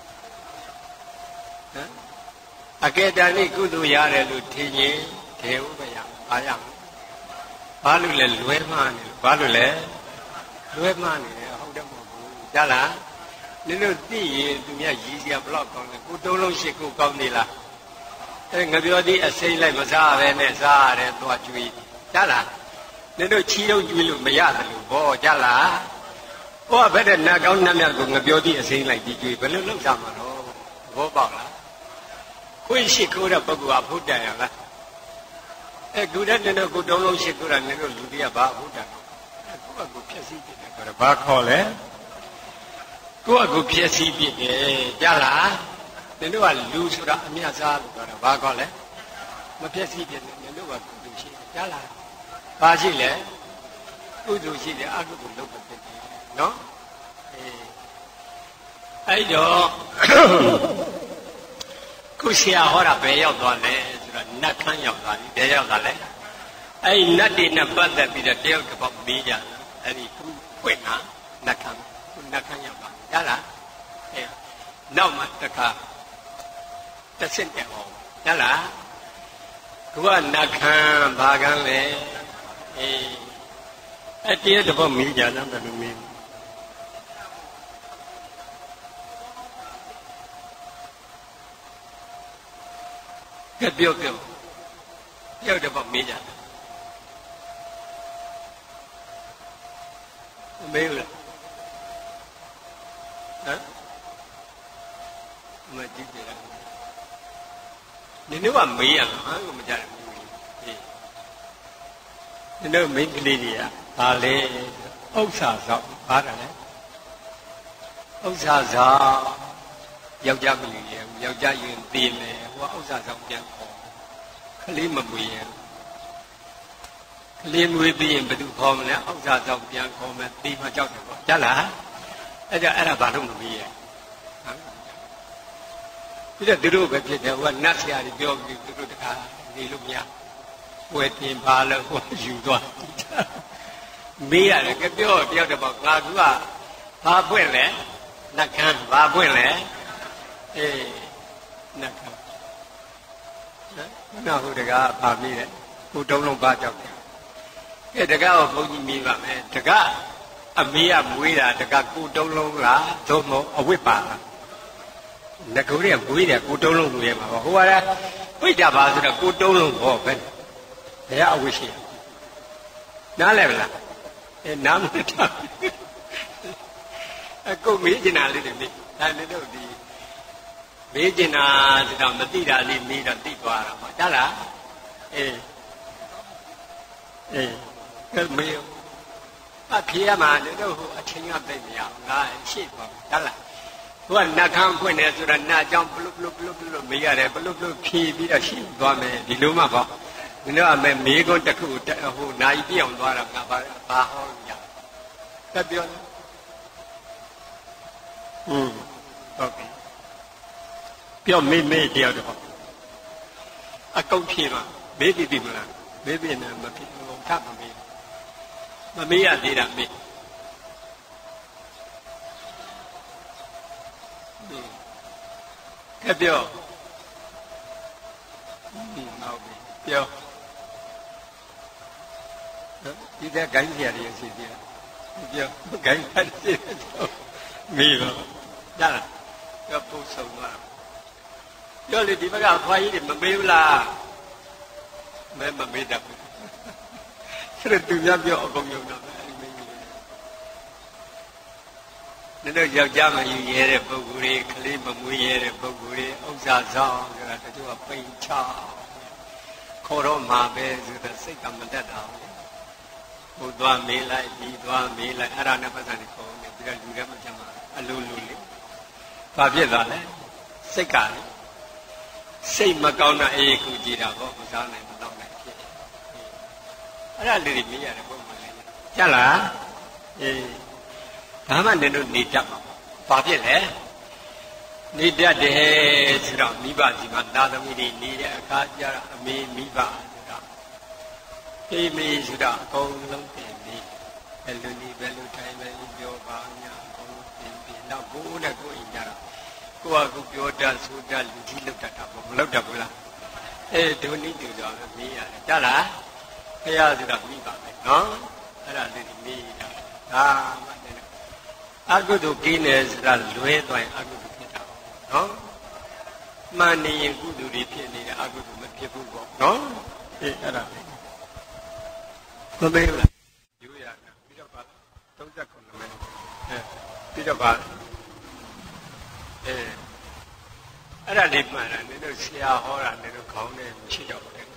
ဟမ်အကယ်တမ်းကုသိုလ်ရတယ်လို့ထင်ရင်ဒေဝမရဘာရဘာလို့လဲလွဲမှားနေဘာလို့လဲလွဲမှားနေတယ်ဟုတ်တယ်မဟုတ်ဘူးကြလားနင်တို့သိရင်သူများရည်စရာဘလောက်ကောင်းလဲကိုတုံးလုံးရှိကိုကောင်းနေလားအဲငါပြောသည်အစိမ့်လိုက်မစားပဲနဲ့စားရတယ်သွားကျွေးကြလားနင်တို့ချီးတော့ကျွေးလို့မရတယ်လို့ဘောကြလားဟောဘယ်တဲ့နတ်ကောင်းနတ်မြတ်ကိုငါပြောသည်အစိမ့်လိုက်ပြီးကျွေးဘယ်လိုလုပ်ကြမှာတော့ဘောပေါက်လားခွင့်ရှိခိုးတဲ့ပုဂ္ဂိုလ်ကဖို့တန်ရလားအဲကူတဲ့နင်တို့ကိုတုံးလုံးရှိခိုးတာနင်တို့လူတွေကဘာဖို့တန်ကိုယ့်အကူဖြစ်စီတယ်ခေါ်တယ်ဘာခေါ်လဲကိုယ့်အကူဖြစ်စီပြတယ်ကြလားနင်တို့ကလူဆိုတာအမြတ်စားလို့ခေါ်တာဘာခေါ်လဲမဖြစ်စီပြတယ်နင်တို့ကကုသိုလ်ရှိတယ်ကြလားဘာရှိလဲကုသိုလ်ရှိတယ်အကုသိုလ်လုပ်တယ်နော်အေးအဲ့တော့ခုဆရာဟောတာဘယ်ရောက်သွားလဲဆိုတော့နတ်ခမ်းရောက်သွားပြီဘယ်ရောက်သွားလဲအဲ့နတ်တွေနဲ့ပတ်သက်ပြီးတော့တယောက်တစ်ပေါက်မေးကြတယ်အဲ့ဒီခုဖွင့်တာနတ်ခမ်းခုနတ်ခမ်းရောက်သွားကြလားအေးနောက်မှတစ်ခါတစ်ဆင့်တက်အောင်ကြလားခုကနတ်ခမ်းဘာကမ်းလဲအေးအဲ့တယောက်တစ်ပေါက်မေးကြတယ်ဘယ်လိုမေးကဲပြောပြောပြောတော့ဗမေးကြတယ်မေးလားဟမ်မကြည့်ကြလားနင်တို့ကမေးရမှာဟာမကြတယ်ဟေးနင်တို့မိန်းကလေးတွေကဘာလဲဥစ္စာဆောင်ဘာတယ်လဲဥစ္စာဆောင်ယောက်ျားကလေးတွေယောက်ျားရင်တည်မယ်ဟိုကဥစ္စာဆောင်ပြန်ခေါ်ကလေးမမွေရင်ကလေးမွေပြီးရင်ဘယ်သူခေါ်မလဲဥစ္စာဆောင်ပြန်ခေါ်မယ်ပြီးမှကြောက်တယ်ပေါ့ကြားလားအဲ့ဒါအဲ့ဒါဘာလို့မပြီးရဲ့ပြီးတော့သူတို့ပဲဖြစ်တယ်ဟိုကနတ်ဆရာကြီးပြောပြီးသူတို့တခါနေလို့မရပွဲတင်ပါလို့ဟိုယူသွားမေးရတယ်ကပြောတယောက်တစ်ပေါက်ငါကဘာပွင့်လဲနှကန်းဘာပွင့်လဲအေးနတ်ကနော်ဟုတ်တကားပါပြီလေကိုတုံးလုံးပါကြောက်တယ်ကဲတကားကိုဘုန်းကြီးမေးပါမယ်တကားအမေးကမွေးတာတကားကိုတုံးလုံးလားသို့မဟုတ်အဝိပါလားငကူတွေကမွေးတယ်ကိုတုံးလုံးမွေးရမှာပေါ့ဟိုကလည်းဝိတ္တပါဆိုတော့ကိုတုံးလုံးပေါ့ပဲဘယ်ကအဝိရှိနားလဲမလားအဲနားမလဲတာအကုန်မေးချင်တာလေးတွေမေးဒါလည်းတော့ဒီမေးကျင်တာဆိုတော့မသိတာလေးမေးတော့သိသွားတာပေါ့ကြားလားအေးအေးကဲမေးအဖေရမှာတို့ဟိုအချင်းကသိမရဘူးငါရှိပါကြားလားဟိုကနတ်ခမ်းဖွင့်နေဆိုတော့နတ်အကြောင်းဘလုဘလုဘလုဘလုမေးရတယ်ဘလုဘလုဖြေပြီးတော့ရှိသွားမယ်ဒီလိုမှပေါ့ဒီတော့အမေမေးခွန်းတစ်ခုဟိုနိုင်ပြအောင်သွားတာငါဘာဘာဟောရကဲပြောอืมဟုတ်ပြီပြောမေးမေးတယောက်တော့အကုန်ဖြေမှာမေးပြီပြီမလားမေးပြီနဲ့မဖြေဘူးထပ်မမေးမမေးရသေးတာမေးကဲပြောဒီနောက်ပြီပြောဒီတဲ့ဂိုင်းပြရည်ရှိသေးတယ်ပြောဂိုင်းပြရည်မေးပါရလားပြောပို့ဆုံးသွားပြောလေဒီဘက်ကခွာကြီးတွေမမေးဘူးလားမဲမမေးတတ်ဘူးဆိုတော့သူများပြောအကုန်ယုံတော့ပဲမေးပြီနင်တို့ယောက်ျားမယူရဲတဲ့ပုဂ္ဂိုလ်တွေကလေးမမွေးရဲတဲ့ပုဂ္ဂိုလ်တွေဥစ္စာဆောင်ဆိုတာတချို့ကပိန်ချခေါ်တော့မှာပဲဆိုတော့စိတ်ကမတတ်တာဘူးဟိုသွားမေးလိုက်ဒီသွားမေးလိုက်အဲ့ဒါနဲ့ပတ်သက်နေခေါ်နေပြီးတော့လူတွေမကြမ်းပါအလိုလိုလေဘာဖြစ်သွားလဲစိတ်ကလေစိတ်မကောင်းတာအေးကူကြည့်တာပေါ့မစားနိုင်မတော့နိုင်ဖြစ်အဲ့ဒါလေးတွေမေးရတယ်ပုံမှန်လေးကြလားအေးဒါမှနင်တို့နေတတ်မှာဘာဖြစ်လဲနေတတ်တယ်ဆိုတော့မိဘစီမှာသာသမီတွေနေတဲ့အခါကျတော့အမေမိဘဆိုတော့အေးမေဆိုတော့အကုန်လုံးပြင်ပြီးဘယ်လိုနေဘယ်လိုတိုင်းပဲပြောပါညာအကုန်လုံးပြင်ပြီးတော့ကိုယ်နဲ့ကိုယ်ရင်ကြတော့ကိုယ်ကကိုပြောတတ်ဆိုတတ်လူကြီးလောက်တတ်တာပေါ့မလောက်တတ်ဘူးလားအေးဒုနိတူတော့မေးရတယ်တတ်လားခရဆိုတော့မိပါပဲနော်အဲ့ဒါလေးမေးတာဒါမှလည်းအကုသိုလ်ကင်းတယ်ဆိုတာလွဲသွားရင်အကုသိုလ်ဖြစ်တာနော်မှန်နေရင်ကုသိုလ်တွေဖြစ်နေတယ်အကုသိုလ်မဖြစ်ဘူးပေါ့နော်အေးအဲ့ဒါလေးမမေးဘူးလားယူရတာပြီးတော့ပါသုံးခုမိနစ်အဲပြီးတော့ပါအဲအဲ့ဒါလေးမှန်တာနင်တို့ဆရာဟောတာနင်တို့ခေါင်းနဲ့ချစ်တော့တယ်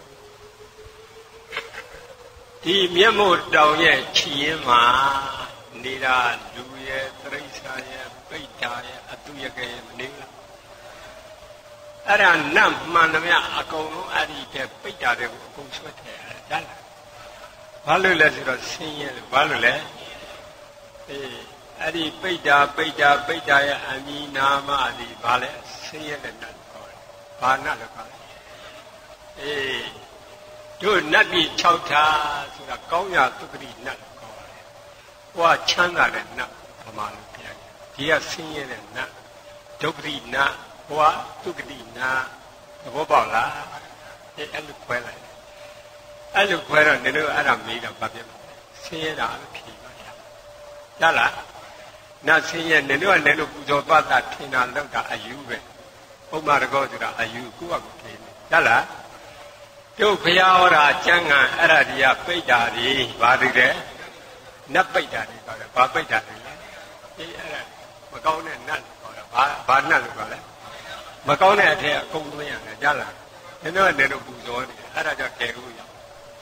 ဒီမျက်မှောက်တောင်ရဲ့ချီရင်မှာနေတာလူရဲ့တိရစ္ဆာန်ရဲ့ပိဋ္ဌာရဲ့အတုရကရဲ့မနေလားအဲ့ဒါနတ်မှန်သမျှအကုန်လုံးအဲ့ဒီတဲ့ပိဋ္ဌာတွေကိုအကုန်ဆွတ်ထည့်ရတယ်ကြားလားဘာလို့လဲဆိုတော့ဆင်းရဲလို့ဘာလို့လဲအေးအဲ့ဒီပိဋ္ဌာပိဋ္ဌာပိဋ္ဌာရဲ့အမိနာမဒီဘာလဲဆင်းရဲတဲ့နတ်ခေါ်တယ်ဘာနတ်လဲခေါ်တယ်အေးတို့နတ်ပြည်၆ဌာဆိုတာကောင်းရာသုခတိနတ်ခေါ်တယ်ဟိုကချမ်းသာတဲ့နတ်ဗမာလူပြန်ဒီကဆင်းရဲတဲ့နတ်ဒုက္ခတိနတ်ဟိုကသုခတိနတ်သဘောပေါက်လားအေးအဲ့လိုခွဲလိုက်အဲ့လိုခွဲတော့နင်တို့အဲ့ဒါမေးတော့ဘာဖြစ်လဲဆင်းရဲတာလို့ဖြေပါရရလားနတ်ဆင်းရဲနင်တို့ကနင်တို့ပူဇော်သွားတာထင်တာလောက်တာအယူပဲဥပမာတကောဆိုတာအယူကိုယ့်အကူဖြေနေရလားတို့ဘုရားဟောတာကျမ်းဂန်အဲ့ဒါကြီးကပိဋ္ဌာတွေဘာတွေလဲနတ်ပိဋ္ဌာတွေခေါ်တယ်ဘာပိဋ္ဌာတွေလဲအေးအဲ့ဒါမကောင်းတဲ့နတ်ခေါ်တယ်ဘာဘာနတ်လို့ခေါ်လဲမကောင်းတဲ့အထက်အကုန်သွင်းရတယ်ကြလားနင်တို့ကနင်တို့ပူဇော်နေအဲ့ဒါကြောင့်ကဲလို့ရ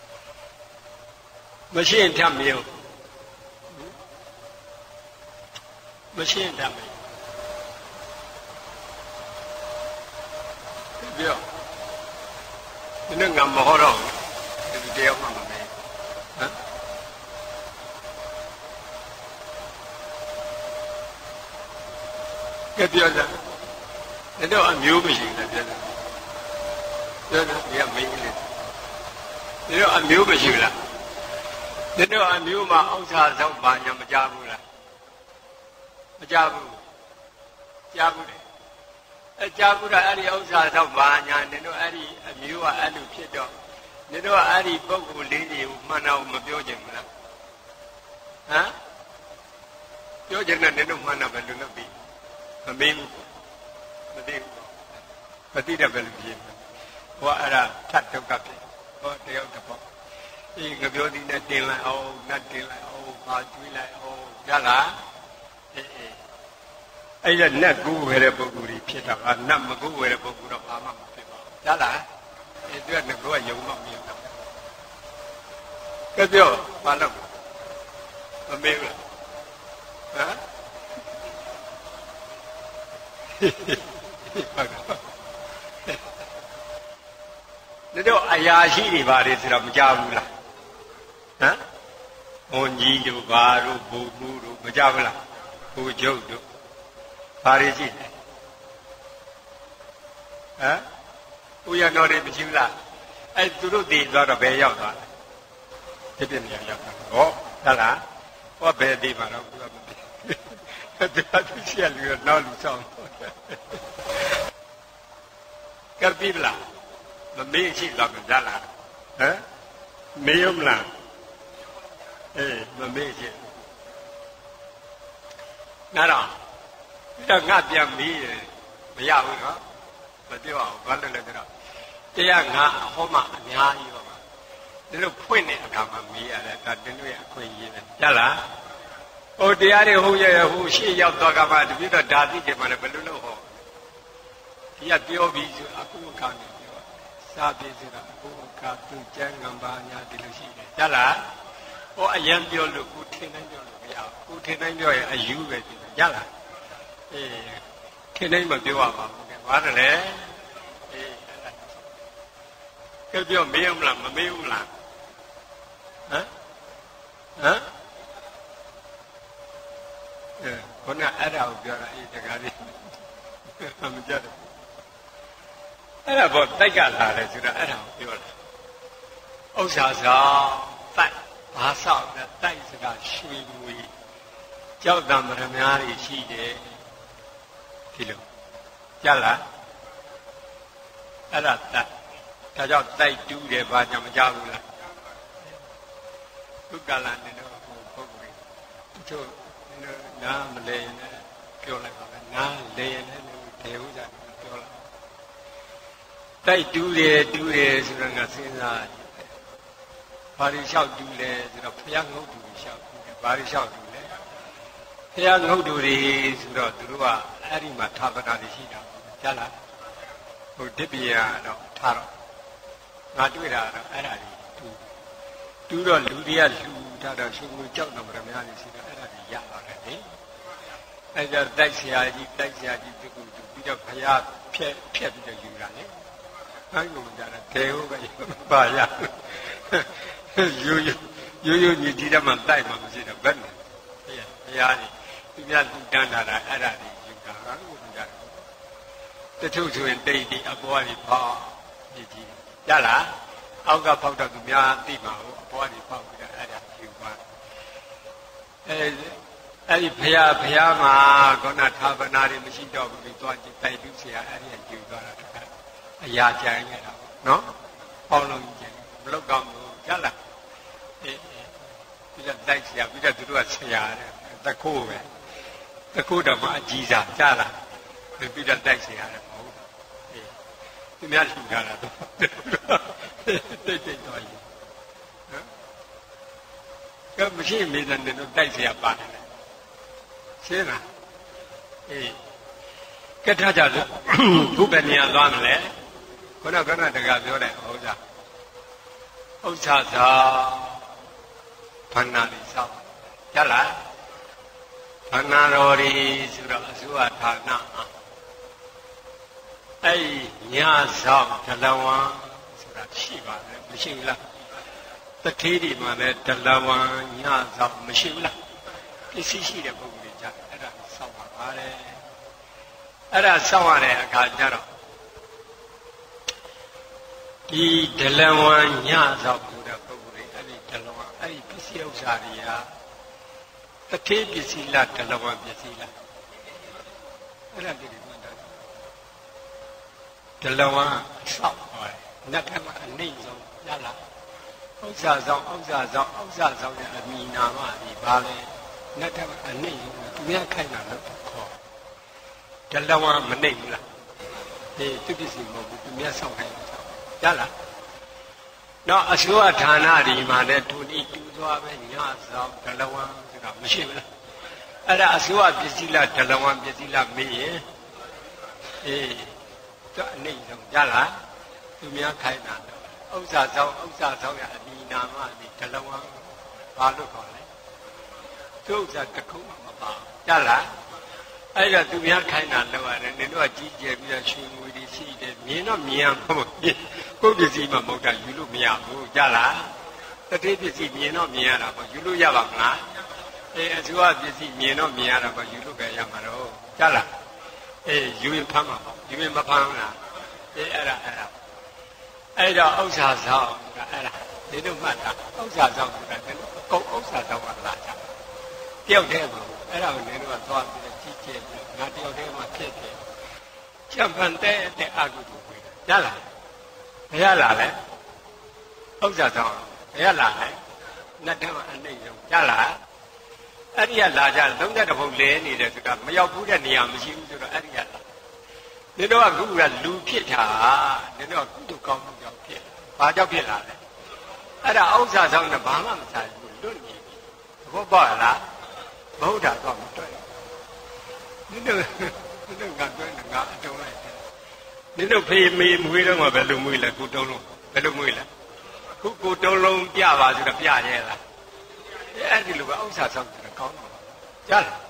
မရှိရင်ထပ်မရောမရှိရင်ထပ်မရောပြောဒီနေ့ငါမဟောတော့ဒီတရားမှမမေးဟမ်ကဲပြောစမ်းဒီတော့အမျိုးမရှိဘူးပြောစမ်းပြောစမ်းဒီကမင်းလေးဒီတော့အမျိုးမရှိဘူးလားဒီတော့အမျိုးမှာအောက်စာဆောင်ဘာညာမကြဘူးလားမကြဘူးကြားဘူးလေအကြဘူးလားအဲ့ဒီဥစ္စာတော့ဘာညာနင်တို့အဲ့ဒီအမျိုးကအဲ့လိုဖြစ်တော့နင်တို့ကအဲ့ဒီပုဂ္ဂိုလ်လေးတွေကိုမှန်တော့မပြောချင်ဘူးလားဟမ်ပြောချင်တဲ့နင်တို့မှန်တော့ဘယ်လိုလုပ်ပြီးမမေးဘူးမသိဘူးမသိတဲ့ဘယ်လိုဖြစ်ဟောအဲ့ဒါထတ်ဒုက္ခဖြစ်ဟောတယောက်တစ်ပေါ့အေးငပြောသည်နဲ့တင်လိုက်အောင်နတ်တင်လိုက်အောင်ပါကျွေးလိုက်အောင်ရလားအေးအေးအဲ့ဒါနတ်ကူးဝယ်တဲ့ပုဂ္ဂိုလ်ကြီးဖြစ်တာကနတ်မကူးဝယ်တဲ့ပုဂ္ဂိုလ်တော့ဘာမှမဖြစ်ပါဘူးကြားလားအဲ့သူကငကောယုံမှမယုံတော့ကဲပြောဘာလို့မမေးဘူးလားဟမ်ဟုတ်တော့အရာရှိတွေပါတယ်ဆိုတော့မကြဘူးလားဟမ်ဘုံကြီးတို့ဘာတို့ဘူကူတို့မကြဘူးလားဘူကျုပ်တို့ဘာတွေရှိလဲဟမ်ဥယျာဉ်တော်တွေမရှိဘူးလားအဲ့သူတို့တည်သွားတော့ဘယ်ရောက်သွားလဲဒီပြနေရောက်တာဟောဟုတ်လားဟောဘယ်တည်မှာတော့သူကမသိသူကသူရှိရလူတော့နောက်လူဆောင်ကပ်ပြီလားမမေးရှိတော့ကြလားဟမ်မေးရမလားအေးမမေးရှိနားတော့ဒါငါပြန်မေးတယ်မရဘူးနော်မပြောအောင်ဘာလို့လဲဆိုတော့တရားငါဟောမှအများကြီးပါမှာဒီလိုဖွင့်တဲ့အခါမှာမေးရတယ်ဒါတင်းတို့ရဲ့အခွင့်အရေးပဲရလားဟိုတရားတွေဟုတ်ရဲ့ဟိုရှေ့ရောက်တော့ကမှတပြည့်တော့ဓာတိကျမှလည်းဘယ်လိုလုပ်ဟောဒီကပြောပြီးဆိုအခုအခါနဲ့ပြောစာပြေဆိုတာအခုအခါသူကျမ်းဂန်ပါညာဒီလိုရှိတယ်ရလားဟောအရင်ပြောလို့ကိုထင်တိုင်းပြောလို့မရဘူးကိုထင်တိုင်းပြောရင်အယူပဲဖြစ်တယ်ရလားအေးထင်တိုင်းမပြောရပါဘူးကဲဘာတယ်လဲအေးကဲပြောမေးမလားမမေးဘူးလားဟမ်ဟမ်အဲခေါင်းအဲ့ဒါကိုပြောတာအေးတကားလေးမကြတယ်အဲ့ဒါဘောတိုက်ကလာတယ်ဆိုတာအဲ့ဒါကိုပြောတာဥစ္စာဆောင်တိုက်ဘာဆောင်လဲတိုက်စကားရွှေငွေကြောက်တံမရများတွေရှိတယ်ဒီလိုကြားလားအဲ့ဒါတိုက်ဒါကြောင့်တိုက်တူးတယ်ဘာကြောင့်မကြောက်ဘူးလားဒုက္ခလာနေတော့ပုဂ္ဂိုလ်တချို့နားမလဲနဲ့ပြောလိုက်ပါမယ်နားလဲနဲ့ဒေဥစ္စာပြောလိုက်တိုက်တူးတယ်တူးတယ်ဆိုတော့ငါစဉ်းစားဘာတွေလျှောက်တူးလဲဆိုတော့ဘုရားငုတ်တူတွေလျှောက်တူးတယ်ဘာတွေလျှောက်တူးလဲဘုရားငုတ်တူတွေဆိုတော့သူတို့ကအဲ့ဒီမှာဌာပနာတွေရှိတာကြားလားဟိုဒိပ္ပိယတော့ထားတော့ငါတွေ့တာတော့အဲ့ဒါတွေတူးတူးတော့လူတွေကလူထားတော့ရှင်ကိုကြောက်တော့ဗရမများတွေရှိတော့အဲ့ဒါတွေရပါတယ်လေအဲ့ကြတိုက်ဆရာကြီးတိုက်ဆရာကြီးသူကပြီးတော့ဘုရားဖြက်ဖြက်ပြီးတော့ယူတာလေအဲ့လိုကြတာဒေဟုတ်ပဲပါရယူယူယူယူညီဒီတော့မှတိုက်မှမရှိတော့ဘယ်နဲ့ဘုရားကြီးသူများလူတန်းတာအဲ့ဒါတွေယူတာဟုတ်ကြတယ်တချို့ဆိုရင်တိတ်တိတ်အပေါ်ကနေပေါ့ဒီကြီးရလားအောက်ကပေါက်တော့သူများသိမှာဟုတ်အပေါ်ကနေပေါက်ပြီးတော့အဲ့ဒါယူပါအဲအဲ့ဒီဘုရားဘုရားမှာခေါဏဌာပနာတွေမရှိတော့ဘူးပြီးသွားကြည့်တိုက်ပြီးဆရာအဲ့ဒီယူသွားတာအရာကြံခဲ့တာပေါ့နော်ပေါလုံးကြံမလောက်ကောင်းဘူးရလားအေးပြီးတော့တိုက်ဆရာပြီးတော့သူတို့ကဆရာတဲ့တခိုးပဲတခိုးတော့မှအကြီးစားကြလားပြီးတော့တိုက်ဆရာတဲ့မဟုတ်အေးသူများလှူထားတာတော့တိတ်တိတ်တော့ယူနော်ကဲမရှိမေးတဲ့တို့တိုက်ဆရာပါတယ်ရှင်းလားအေးကဲထားကြလို့ဘုဘယ်နေရာသွားမလဲခုနကကတကပြောတဲ့ဥစ္စာဥစ္စာသာဖဏ္ဍာလိသောရလားဖဏ္ဍာတော်ရီဆိုတော့အစိုးရဌာနအဲ့ညဆောင်ဒလဝံဆိုတာရှိပါတယ်မရှိဘူးလားတထေးဒီမှာလည်းဒလဝံညဆောင်မရှိဘူးလားပစ္စည်းရှိတဲ့ပုဂ္ဂိုလ်တွေကြအဲ့ဒါစောင့်ပါပါတယ်အဲ့ဒါစောင့်ရတဲ့အခါကျတော့ဒီဒလဝံညဆောင်ဆိုတဲ့ပုဂ္ဂိုလ်တွေအဲ့ဒီဒလဝံအဲ့ဒီပစ္စည်းဥစ္စာတွေကတထေးပစ္စည်းလားဒလဝံပစ္စည်းလားအဲ့ဒါဒီမှတ်တာဒလဝံစောင့်ပါတယ်နတ်ကမှာအနှိမ့်ဆုံးရလားဥစ္စာဆောင်ဥစ္စာဆောင်ဥစ္စာဆောင်ရဲ့အမိနာမဒီပါလဲနတ်ကအနှိမ့်ဆုံးသူများခိုင်းတာလို့ခေါ်ဒလဝံမနှိမ့်ဘူးလားအေးသူပစ္စည်းမဟုတ်ဘူးသူများဆောင်ခိုင်းရလားတော့အစိုးရဌာနဒီမှာလည်းသူဤတူသွားပဲညဆောင်ဒလဝံဆိုတာမရှိဘူးလားအဲ့ဒါအစိုးရပစ္စည်းလားဒလဝံပစ္စည်းလားမေးရင်အေးသူအနေဆုံးရလားသူများခိုင်းတာဥစ္စာဆောင်ဥစ္စာဆောင်ရအဒီနာမဒီဒလဝံဘာလို့ခေါ်လဲသူဥစ္စာတစ်ခုမှမပါရလားအဲ့ဒါသူများခိုင်းတာလောက်ရတယ်နင်တို့ကကြီးကျယ်ပြီးတော့ရှင်ငွေတွေရှိတယ်မြင်တော့မြင်ရမှာမဟုတ်ဘူးကိုယ်ပစ္စည်းမှမဟုတ်တာယူလို့မရဘူးကြလားတတိပစ္စည်းမြင်တော့မြင်ရတာပေါ့ယူလို့ရပါမလားအေးအစိုးရပစ္စည်းမြင်တော့မြင်ရတာပေါ့ယူလို့ပဲရမှာတော့ကြလားအေးယူရင်ဖမ်းမှာပေါ့ယူရင်မဖမ်းလားအေးအဲ့ဒါအဲ့ဒါအဲ့တော့ဥစ္စာဆောင်ကအဲ့ဒါဒီလိုမှတ်တာဥစ္စာဆောင်ဆိုတာကုတ်ဥစ္စာဆောင်ကလာကြတယောက်တည်းမှာအဲ့ဒါကိုနင်တို့ကသွားပြီးကြည့်ကြည့်ငါတယောက်တည်းမှာဖြစ်တယ်ချမ်းဖန်တဲ့တဲ့အကုသိုလ်ပဲရလားမရလားလေဥစ္စာဆောင်မရလားလေနှစ်ထပ်မှာအနှိမ့်ဆုံးရလားအဲ့ဒီကလာကြသုံးတဲ့ဘုံလဲနေတယ်ဆိုတာမရောက်ဘူးတဲ့နေရာမရှိဘူးဆိုတော့အဲ့ဒီကလာနင်တို့ကခုကလူဖြစ်တာနင်တို့ကကုသိုလ်ကောင်းမှုကြောင့်ဖြစ်ဘာကြောင့်ဖြစ်လာလဲအဲ့ဒါဥစ္စာဆောင်နဲ့ဘာမှမဆိုင်ဘူးလွတ်နေပြီဘောပါလားဘုရားတော့မတွေ့နင်တို့နင်တို့ကတွေ့နေငါအတုံးလိုက်နင်တို့ဖေးမေးမွေးတော့မှဘယ်လိုမွေးလဲကိုတုံးလုံးဘယ်လိုမွေးလဲခုကိုတုံးလုံးပြပါဆိုတော့ပြရဲလားအဲ့ဒီလိုပဲဥစ္စာဆောင်တယ်ကောင်းတယ်ကြားလား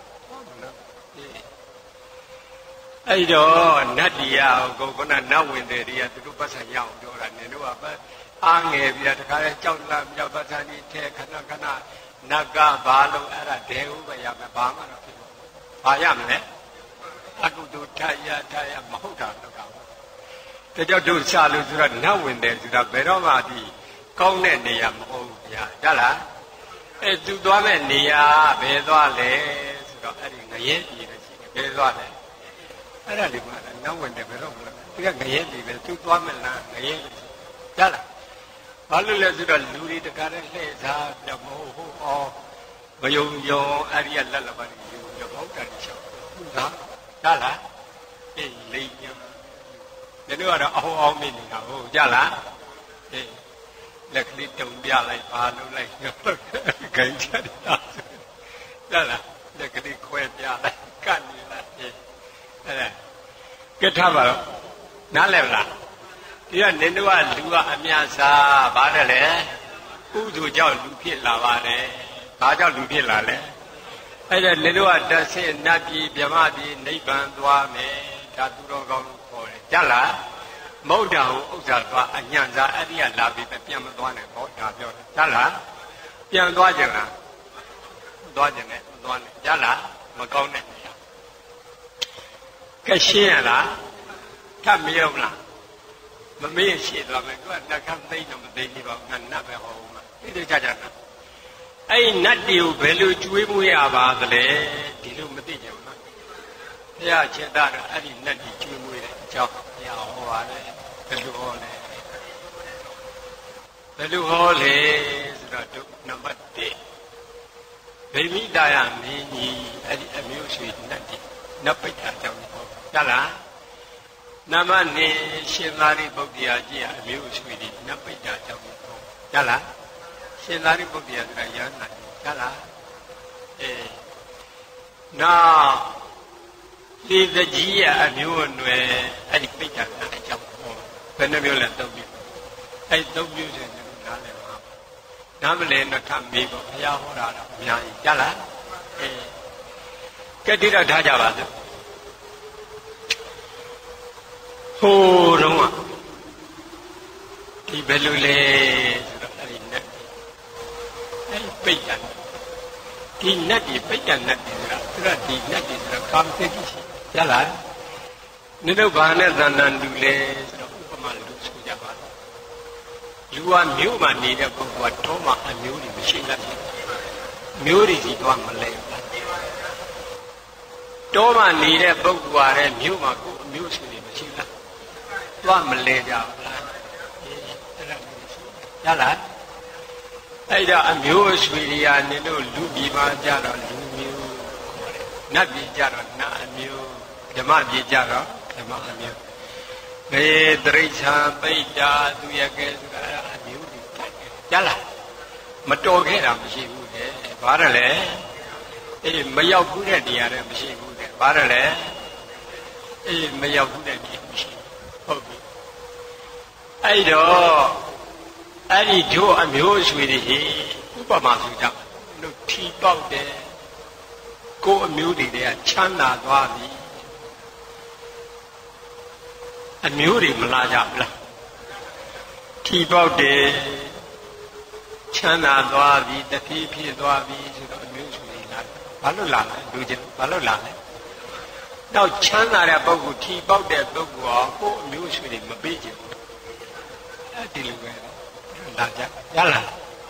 အဲ့တော့နတ်တီရကိုကနနတ်ဝင်တယ်တွေကသူတို့ပတ်စံရအောင်ပြောတာနင်တို့ကအားငယ်ပြီးတခါလဲကြောက်လာမြောက်ပတ်စံကြီးထဲခဏခဏနတ်ကဘာလို့အဲ့ဒါဒဲဟုတ်ပဲရမယ်ဘာမှတော့ဖြစ်ဘူးဘာရမလဲအကုသိုလ်ထရထရမဟုတ်တာတော့ကောင်းဒါကြောင့်တို့ရှာလို့ဆိုတော့နတ်ဝင်တယ်ဆိုတာဘယ်တော့မှဒီကောင်းတဲ့နေရာမဟုတ်ဘူးဗျာဟုတ်လားအဲသူသွားမဲ့နေရာဘယ်သွားလဲဆိုတော့အဲ့ဒီငရဲပြည်ပဲရှိတယ်ဘယ်သွားလဲအဲ့ဒါဒီမှာနောက်ဝင်တယ်ဘယ်တော့မလဲဒီကငရဲပြည်ပဲသူသွားမဲ့လားငရဲဟုတ်လားဘာလို့လဲဆိုတော့လူတွေတကားနဲ့လှည့်စားပြမဟုတ်ဟုတ်အောင်မယုံယုံအဲ့ဒီကလက်လက်ပါနေယူရဘုရားတိချောဟုတ်လားဟုတ်လားအေးလိမ့်ညံဒီလိုကတော့အောင်းအောင်းမိနေတာဟုတ်ကြလားအေးလက်ကလေးတုံပြလိုက်ပါလို့လိုက်ခိုင်းချတာဟုတ်လားလက်ကလေးခွဲပြလိုက်ကတ်နေလားအေးအဲ့ဒါကထပါတော့နားလည်မလားဒီကနင်တို့ကလူကအမြတ်စားပါတယ်လေဥဒုကြောင့်လူဖြစ်လာပါတယ်ဘာကြောင့်လူဖြစ်လာလဲအဲ့ဒါနင်တို့ကတဆင့်နတ်ပြည်ဗြဟ္မပြည်နိဗ္ဗာန်သွားမယ်ဒါသူတော်ကောင်းလို့ခေါ်တယ်ကြလားမௌဒ္ဓဟူဥစ္စာသွားအညံစားအဲ့ဒီကလာပြီးပြန်မသွားနဲ့ဟောဒါပြောတယ်ကြလားပြန်သွားကြလားသွားကြနဲ့မသွားနဲ့ကြလားမကောင်းနဲ့ကဲရှင်းရလားထပ်မရောလားမမေ့ရှိသွားမယ်သူကနှခမ်းသိတော့မသိနေပါဘူးငါနတ်ပဲဟောမှာဒီလိုကြကြတာအဲ့ဒီနတ်တွေကိုဘယ်လိုကျွေးမွေးရပါသလဲဒီလိုမသိကြဘူးနော်ဘုရားချစ်တာတော့အဲ့ဒီနတ်တွေကျွေးမွေးတဲ့အကြောင်းဘုရားဟောပါတယ်ဘယ်လိုဟောလဲဘယ်လိုဟောလဲဆိုတော့ဒုနံပါတ်တစ်ဗိမိတာယမင်းကြီးအဲ့ဒီအမျိုးဆွေနတ်တွေနတ်ပိဋကအကြောင်းဟောကြလားနမနေရှင်သာရိပုတ္တရာကြီးအမျိုးဆွေတွေနတ်ပိဋကအကြောင်းဟောကြလားရှင်သာရိပုတ္တရာဆိုတာရဟန္တာကြလားအေးနောက်ဒီတကြီးရအမျိုးအနွယ်အဲ့ဒီပိဋကအကြောင်းဟောဘယ်နှမျိုးလဲသုံးမျိုးအဲ့သုံးမျိုးဆိုရင်နားလည်ပါနားမလဲတော့ထပ်မေးပေါ့ဘုရားဟောတာတော့အများကြီးကြလားအေးကဲဒီတော့ထားကြပါစို့ဟိုတော့ကဒီဘယ်လိုလဲဆိုတော့အဲ့ဒီနဲ့အဲ့ဒီပိဋကဒီနတ်ဒီပိဋကနတ်ဒီဆိုတာသူကဒီနတ်ဒီဆိုတာကာမသတိရှိရလားနင်တို့ဘာနဲ့သဏ္ဍာန်လူလဲဆိုတော့ဥပမာလူဆိုကြပါတော့လူကမြို့မှာနေတဲ့ပုဂ္ဂိုလ်ကတော့မှအမျိုးတွေမရှိလားမျိုးတွေကြီးတော့မလဲတော့မှနေတဲ့ပုဂ္ဂိုလ်ကလည်းမြို့မှာကိုယ်အမျိုးရှိနေမရှိလားသွားမလဲကြဘူးလားရလားအဲ့ဒါအမျိုးအဆွေတွေကနင်တို့လူပြည်မှာကြတော့လူမျိုးခေါ်တယ်နတ်ပြည်ကြတော့နတ်အမျိုးဓမ္မပြည်ကြတော့ဓမ္မအမျိုးဘယ်တရိစ္ဆာန်ပိဋကသူရကဲဆိုတာအမျိုးတွေကြလားမတော်ခဲ့တာမရှိဘူးတဲ့ဘာရလဲအေးမရောက်ဘူးတဲ့နေရာတွေမရှိဘူးတဲ့ဘာရလဲအေးမရောက်ဘူးတဲ့နေရာမရှိဟုတ်ပြီအဲ့တော့အဲ့ဒီတို့အမျိုးအဆွေတွေဥပမာဆိုကြလို့ထီပေါက်တယ်ကိုယ်အမျိုးတွေကချမ်းသာသွားပြီအမျိုးတွေမလာကြဘူးလားထီပေါက်တယ်ချမ်းသာသွားပြီတဖြည်းဖြည်းသွားပြီဆိုတော့အမျိုးဆွေတွေလာဘာလို့လာလဲလူချင်းဘာလို့လာလဲတော့ချမ်းသာတဲ့ပုဂ္ဂိုလ်ထီပေါက်တဲ့ပုဂ္ဂိုလ်ကကိုယ်အမျိုးဆွေတွေမပေးချင်ဘူးဒီလိုပဲလာကြရလား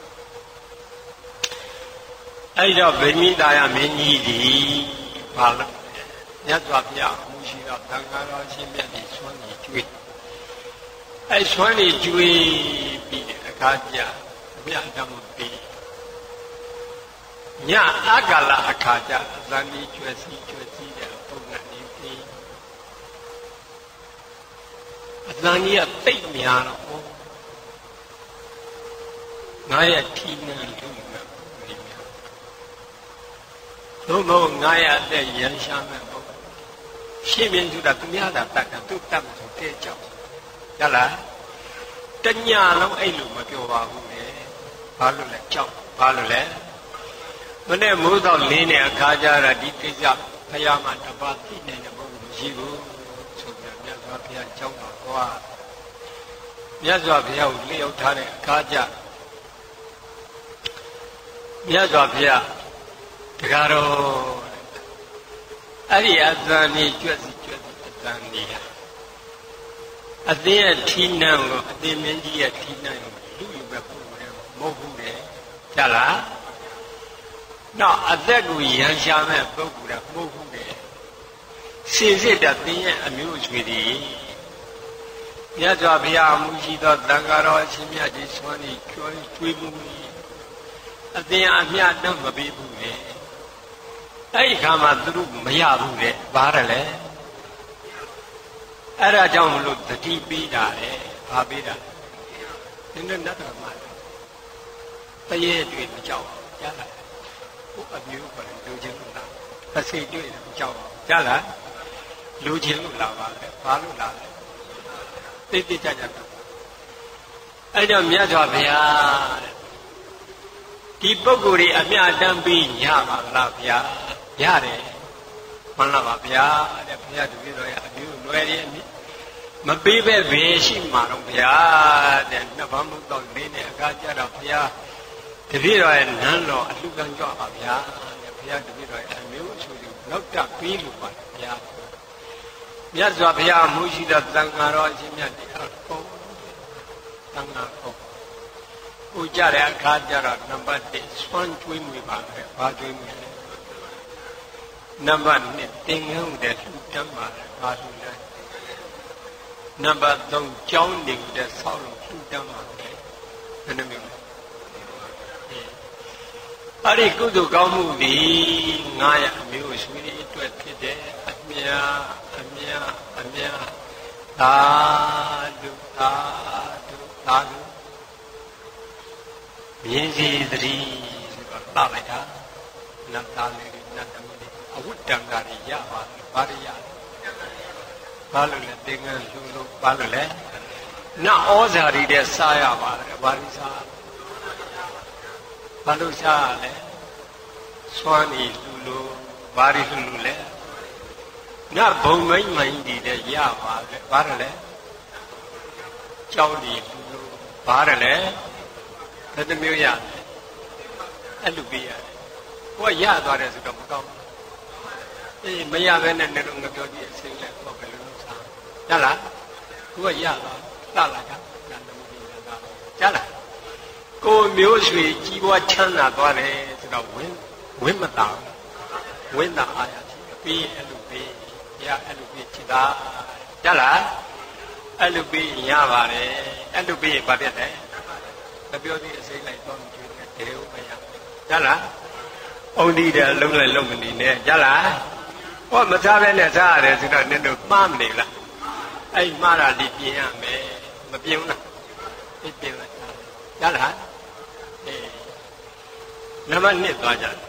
အဲ့တော့ဗိမိတာယမင်းကြီးဒီဘာလို့မြတ်စွာဘုရားအမှုရှိတော့သံဃာတော်ရှင်မြတ်ဒီဆွမ်းကြီးကျွေးအဲ့ဆွမ်းကြီးကျွေးပြီးတဲ့အခါကျဘုရားဓမ္မပြီးညအကလအခါကျသံဒီကျွဲစီကျွဲစီတဲ့ပုံနဲ့ဒီပြီးအသံကြီးကတိတ်များတော့ငါရဲ့ထီးနေလူနဲ့ဒီများဘုံဘုံငါရဲ့အသက်ရန်ရှာမဲ့ဘုံရှင်းပြဆိုတာသူများတာတတ်တာသူတတ်မှဆိုတဲ့ကြောက်ရလားတညလုံးအဲ့လိုမပြောပါဘူးလေဘာလို့လဲကြောက်ဘာလို့လဲမနေ့မိုးတော့လင်းတဲ့အခါကျတော့ဒီကိစ္စဖယားမှတပါးသိနေတဲ့ဘုံမရှိဘူးဆိုပြီးမြတ်စွာဘုရားကြောက်တော့သွားမြတ်စွာဘုရားကိုလျှောက်ထားတဲ့အခါကျမြတ်စွာဘုရားတကားတော့အဲ့ဒီအသံကြီးကြွက်စီကြွက်စီအသံကြီးဟာအသင်းရဲ့ထီးနှံကိုအသင်းမင်းကြီးရဲ့ထီးနှံကိုလူယူပဲပုံတယ်မဟုတ်ဘူးလေကြားလားနောက်အသက်ကိုရန်ရှာမဲ့ပုဂ္ဂိုလ်ကမဟုတ်ဘူးလေစင်စစ်တဲ့သင်ရဲ့အမျိုးအဆွေတွေမြတ်စွာဘုရားအမှုရှိသောသံဃာတော်အရှင်မြတ်ကြီးဆွမ်းနေကျွေးကျွေးမှုအသင်အမြတ်တော့မပေးဘူးလေအဲ့ဒီခါမှသူတို့မရဘူးလေဘာတယ်လဲအဲ့ဒါကြောင့်မလို့တတိပေးတာလေဘာပေးတာဒီနေ့နတ်တော်မှာတရေတွေ့မကြောက်ရလားဘုအမျိုးကလူချင်းလို့လားအစိတ်တွေ့တယ်မကြောက်ရလားလူချင်းလို့လာပါလေဘာလို့လာလဲတိတ်တိတ်ကြကြအဲ့တော့မြတ်စွာဘုရားတဲ့ဒီပုဂ္ဂိုလ်တွေအမြတ်တမ်းပြီးညပါလားဗျာရတယ်မှန်လားပါဗျာတဲ့ဘုရားတပည့်တော်ရဲ့အမျိုးလွယ်ရည်မပေးပဲဘယ်ရှိမှာတော့ဗျာတဲ့နှစ်ဘာမှုတော့လေးနဲ့အခါကျတော့ဘုရားတပည့်တော်ရဲ့နန်းတော်အလှကံကြွပါဗျာတဲ့ဘုရားတပည့်တော်ရဲ့အမျိုးအဆွေတွေလောက်တပေးလို့ပါဗျာမြတ်စွာဘုရားအမှုရှိသောသံဃာတော်အရှင်မြတ်တွေအကုန်သံဃာကုန်ဟိုကြတဲ့အခါကျတော့နံပါတ်၁ဆွမ်းကျွေးမွေပါပဲဘာကျွေးမွေလဲနံပါတ်၂သင်္ကန်းတဲ့လှူတမ်းပါတယ်ဘာလှူလဲနံပါတ်၃ကျောင်းနေတဲ့ဆောက်လို့လှူတမ်းပါတယ်ဘယ်နှမျိုးလဲအဲ့ဒီကုသိုလ်ကောင်းမှုဒီငါးရအမျိုးအဆွေတွေအတွက်ဖြစ်တယ်အမြအမြအမြသာဓုသာဓုသာဓုမြင်းစီသတိဆိုတော့လှလိုက်တာနတ်သားလေးတွေနတ်သမီးတွေအဝတ်တန်တာတွေရပါတယ်ဘာတွေရဘာလို့လဲသင်္ကန်းလူလို့ဘာလို့လဲနတ်ဩဇာတွေတဲ့စားရပါတယ်ဘာလို့စားဘာလို့စားရလဲစွမ်းနေလူလို့ဘာတွေလူလို့လဲနတ်ဘုံမိန်မိုင်းတွေတဲ့ရပါတယ်ဘာလို့လဲကြောင်းနေလူလို့ဘာတယ်လဲဘယ်နှမျိုးရအဲ့လိုပြရတယ်ဟိုကရသွားတယ်ဆိုတော့မကောင်းဘူးအေးမရဘဲနဲ့နေတော့ငါပြောကြည့်အစိမ့်လဲတော့ဘယ်လိုလုပ်စားရလားကိုကရသွားလှလာတာနာသမီးရတာကြားလားကိုမျိုးရွှေကြီးပွားချမ်းသာသွားတယ်ဆိုတော့ဝင်းဝင်းမတာဝင်းတာအားရပြီးအဲ့လိုပြီးရအဲ့လိုပြီးချစ်တာကြားလားအဲ့လိုပြီးရပါတယ်အဲ့လိုပြီးဘာဖြစ်လဲမပြောသေးအစိမ့်လိုက်တော့ကျွေးတယ်ဒေဝမရကြားလားအုံဒီတယ်လုံးလိုက်လုံးမနေနဲ့ကြားလားဟောမစားပဲနဲ့စားရတယ်ဆိုတော့နင်တို့မှားမနေလားအဲ့မှားတာလေးပြင်ရမယ်မပြင်ဘူးလားဒီပြင်လိုက်ကြားလားအေးနံပါတ်၂သွားကြတယ်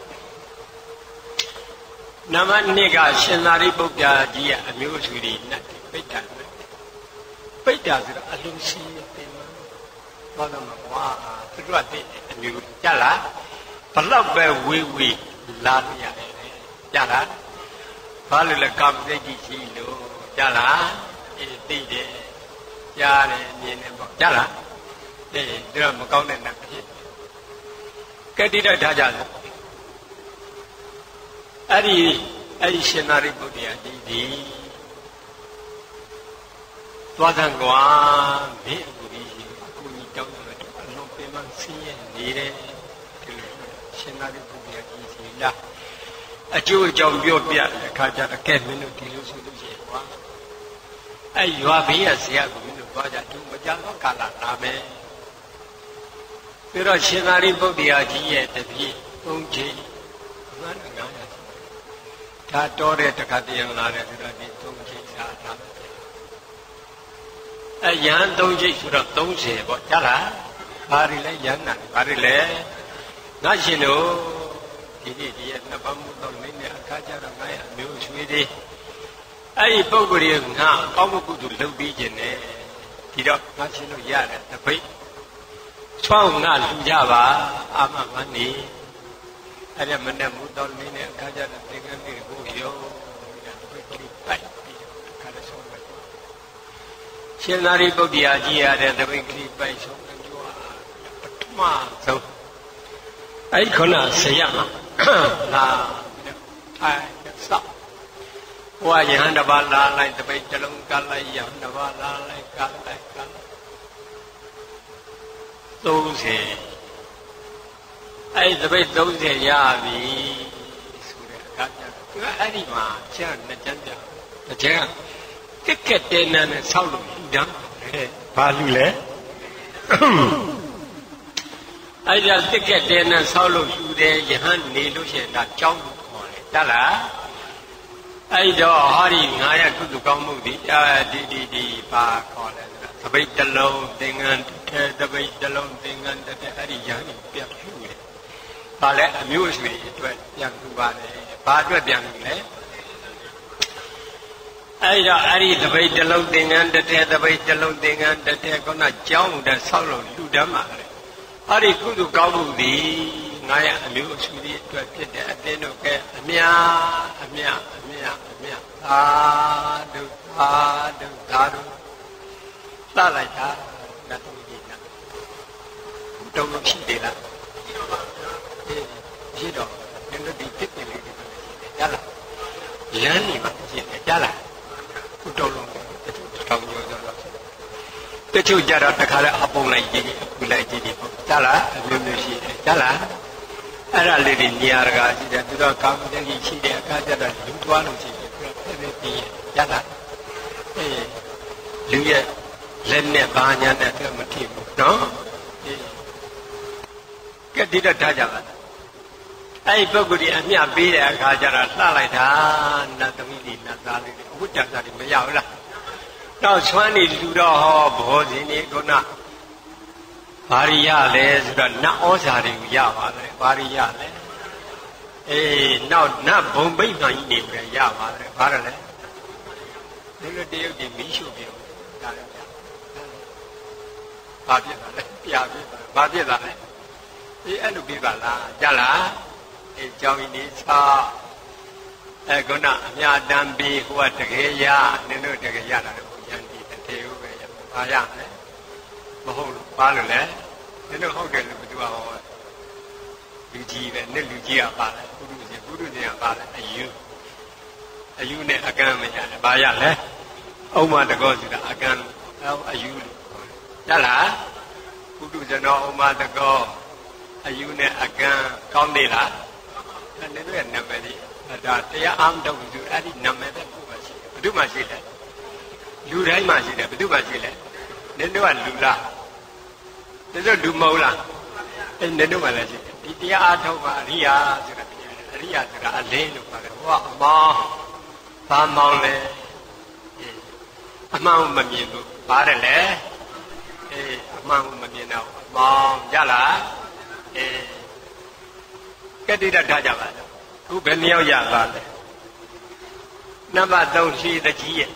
နံပါတ်၂ကရှင်သာရိပုတ္တရာကြီးရဲ့အမျိုးအဆွေတွေနဲ့ပိဋကပိဋကဆိုတော့အလုံးစီးပင်ဘာလို့မကွာသူတို့ကတဲ့အမျိုးကြလားဘလောက်ပဲဝေးဝေးလာပြရတယ်ကြလားဘာလို့လဲကာမစိတ်ကြီးရှိလို့ကြလားအေးသိတယ်ကြားတယ်မြင်တယ်ပေါ့ကြလားအေးသူကမကောင်းတဲ့နတ်ဖြစ်ကဲတိတော့ထားကြတယ်အဲ့ဒီအဲ့ဒီရှင်သာရိပုတ္တရာကြီးဒီသွားသံကွာမင်းအခုဒီအဆင်းရဲနေတယ်ဒီလိုရှင်သာရိပုတ္တရာကြီးစီလားအကျိုးအကြောင်းပြောပြတဲ့အခါကျတော့ကဲမင်းတို့ဒီလိုဆိုလို့ရှိရင်ကွာအဲရွာဘေးကဇေယျကိုမင်းတို့သွားကြသူမကြတော့ကာလလာမယ်ပြီးတော့ရှင်သာရိပုတ္တရာကြီးရဲ့တပည့်သုံးချိန်ငါးငါးရာဒါတော်တဲ့တခါတည်းလာတယ်ဆိုတော့ဒီသုံးချိန်စားတာအဲရဟန်းသုံးချိန်ဆိုတော့သုံးဆယ်ပေါ့ကြားလားဘာတွေလဲရဟန်းနာဘာတွေလဲငါရှင်တို့ဒီနေ့ဒီရဲ့နှစ်ပတ်မှုတော့နေနေအခါကျတော့ငါရဲ့အမျိုးရွှေတွေအဲ့ဒီပုံကိုယ်ကြီးငါကောင်းမှုကုသိုလ်လုပ်ပြီးခြင်းနဲ့ဒီတော့ငါရှင်တို့ရတယ်တပိတ်ချောင်းငါလူကြပါအာမမနေအဲ့ဒီမနဲ့မှုတော့နေနေအခါကျတော့သင်္ကန်းလေးကိုရောတပိတ်ကလေးပိုက်ပြီးအခါတော့ဆုံးပဲရှင်သာရိပုတ္တရာကြီးရတဲ့တပိတ်ကလေးပိုက်ဆုံးတယ်ကြွားပထမဆုံးအဲ့ဒီခုနဆရာလာထိုင်ဆောက်ဟိုကယဟန်တစ်ပါးလာလိုက်တပိတ်တစ်လုံးကလိုက်ယဟန်တစ်ပါးလာလိုက်ကလိုက်ကသုံးဆယ်အဲ့ဒီတပိတ်သုံးဆယ်ရပြီဆိုတဲ့အခါကျတော့သူကအဲ့ဒီမှာကျန်နှစ်ကျန်ပြတစ်ချက်ကက်ကက်တဲနန်းနဲ့ဆောက်လို့လူတန်းတယ်ဘာလူလဲအဲ့ဒါတက်ကက်တဲနဲ့ဆောက်လို့ယူတယ်ယဟန်နေလို့ရှိရင်ဒါကြောင်းလို့ခေါ်တယ်တတ်လားအဲ့တော့ဟာဒီငါရကုသကောင်းမှုဒီဒီဒီဒီပါခေါ်တယ်သပိတ်တလုံးသင်္ကန်းတစ်သပိတ်တလုံးသင်္ကန်းတစ်အဲ့ဒီယဟန်ပြန်ဖြူတယ်ဘာလဲအမျိုးအဆွေအတွက်ပြန်ဖြူပါတယ်ဘာအတွက်ပြန်ဖြူလဲအဲ့တော့အဲ့ဒီသပိတ်တလုံးသင်္ကန်းတစ်သပိတ်တလုံးသင်္ကန်းတစ်ခုနကြောင်းတဲ့ဆောက်လို့လူတန်းမှာလေအဲ့ဒီကုသိုလ်ကောင်းမှုသည်ငါရဲ့အမျိုးအဆွေတွေအတွက်ဖြစ်တဲ့အသင်းတို့ကအမြအမြအမြအမြသာဓုသာဓုသာဓုသလိုက်တာနတ်သမီးကြီးကတုံးလို့ရှိတယ်လားရှိတော့ဒီလိုဒီတစ်တယ်လေးတွေကြားလားရမ်းနေမှာရှိတယ်ကြားလားခုတုံးလို့တောင်းကြောတော့တချို့ကြတော့တခါလဲအပုံလိုက်ကြည့်အခုလိုက်ကြည့်ဒီပေါ့ကြားလားအမျိုးမျိုးရှိတယ်ကြားလားအဲ့ဒါလေးတွေညာရကာရှိတယ်သူတော့ကောင်းတဲ့ကြီးရှိတဲ့အခါကျတော့လူသွားလို့ရှိတယ်သူကပြည့်ပြည့်ပြည့်ကြားလားအေးလူရဲ့လက်နဲ့ဘာညာနဲ့သူမထိဘူးနော်အေးကဲဒီတော့ထားကြပါအဲ့ဒီပုဂ္ဂိုလ်ကြီးအမျှပေးတဲ့အခါကျတော့လှလိုက်တာနတ်သမီးတွေနတ်သားတွေဝိတ္တသားတွေမရဘူးလားတော့ဆွမ်းနေလူတော့ဟောဘောဇင်နေကုဏဘာရိယလဲဆိုတော့နတ်ဩဇာတွေကိုရပါတယ်ဘာရိယလဲအေးနောက်နတ်ဘုံဘိမှန်ကြီးနေပြီရပါတယ်ဘာလဲဒီလိုတရုတ်တွေမီးရှို့ပြောဒါလည်းဘာဖြစ်တာလဲပြပြဘာဖြစ်တာလဲအေးအဲ့လိုပြပါလားကြားလားအေးကြောင်းကြီးနေစာအဲကုဏအမြတမ်းပြီးဟိုကတကယ်ရနင်တို့တကယ်ရတာလေယန္တိတထေဥပဲရဘာရလဲမဟုတ်လို့ဘာလို့လဲနင်တို့ဟုတ်တယ်လို့ဘယ်သူကဟောလူကြီးပဲနဲ့လူကြီးကပါလဲပုရုဇဉ်ပုရုဇဉ်ကပါလဲအယူအယူနဲ့အကန့်မရတယ်ဘာရလဲဥမတကောဆိုတာအကန့်အယူလို့ရလားပုရုဇဉ်တော်ဥမတကောအယူနဲ့အကန့်ကောင်းသေးလားနင်တို့ရဲ့နာမည်လေးဒါတရားအားမထုတ်ဘူးသူအဲ့ဒီနာမည်ပဲကိုယ်ပါရှိတယ်ဘယ်သူမှရှိလဲလူတိုင်းမှရှိတယ်ဘယ်သူမှရှိလဲနင်တို့ကလူလားနင်တို့လူမဟုတ်လားအဲ့နင်တို့မှလည်းရှိတယ်ဒီတရားအားထုတ်ပါအရိယာဆိုတာအရိယာဆိုတာအလင်းလို့ပါတယ်ဟောအမောင်းဘာမောင်းလဲအမှန်မမြင်ဘူးပါတယ်လေအေးအမှန်မမြင်တော့အမောင်းကြလားအေးကတိတထားကြပါလားခုဘယ်နှယောက်ရပါလဲနံပါတ်သုံးရှိတကြီးရဲ့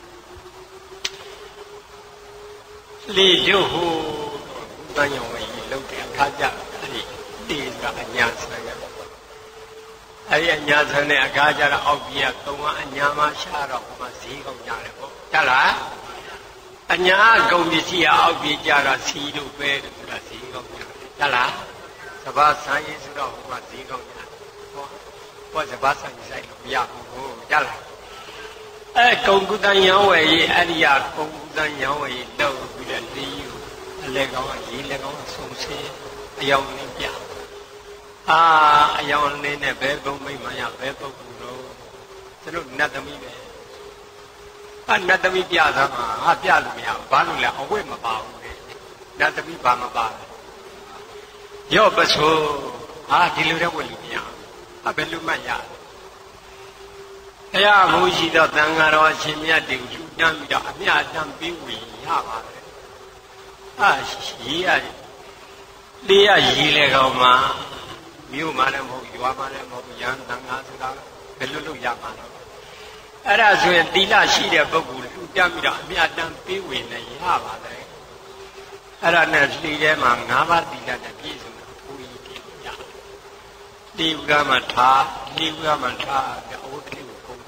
လေတို့ဟိုတန်ရုံကြီးလောက်တဲ့အခါကျအဲ့ဒီတေးကအညာဆန်းရအဲ့ဒီအညာဆန်းတဲ့အခါကျတော့အောက်ကြီးကသုံးကအညာမှာရှာတော့ဟိုမှာဈေးကောင်းကြတယ်ပေါ့တလားအညာကုန်ပစ္စည်းကအောက်ကြီးကြတော့စီတို့ပဲဆိုတာဈေးကောင်းကြတယ်တလားစဘာဆန်းရေးဆိုတော့ဟိုမှာဈေးကောင်းကြဘောစဘာဆိုင်ဆိုင်လို့မရဘူးဟုတ်ကြလားအဲကုံကုတန်ရောင်းဝယ်ရေးအရိယာကုံကုတန်ရောင်းဝယ်ရေးလောက်ပြီးတဲ့ဒီယူအလဲကောင်းကရေးလဲကောင်းဆုံးစေးအယောင်လေးပြအာအယောင်လေးနဲ့ဘယ်ဘုံမိမ့်မှရဘယ်ပုဂ္ဂိုလ်တော့ကျွန်တော်နတ်သမီးပဲအနတ်သမီးပြသားမှာဟာပြလို့မရဘူးဘာလို့လဲအဝတ်မပါဘူးလေနတ်သမီးဘာမပါရော့ပဆိုးဟာဒီလိုတော့ဝတ်လို့မရဘူးဘယ်လိုမှရဘုရားဘုန်းကြီးတော်သံဃာတော်အရှင်မြတ်တွေကိုယူတမ်းပြီးတော့အမြတ်တမ်းပြီးဝင်ရပါတယ်အာရေးရလေးရရေးလေကောင်မှာမြို့မှာလည်းမဟုတ်ရွာမှာလည်းမဟုတ်ရန်သံဃာဆိုတာဘယ်လိုလုပ်ရမှာလဲအဲ့ဒါဆိုရင်သီလရှိတဲ့ပုဂ္ဂိုလ်လူတမ်းပြီးတော့အမြတ်တမ်းပြီးဝင်နေရပါတယ်အဲ့ဒါနဲ့လှေထဲမှာငါးပါးသီလနဲ့ပြည့်စုံတာဘုရားပြည့်ရဒီဥက္ကမထားဒီဥက္ကမထားအဝတ်ကလေးကိုပုံ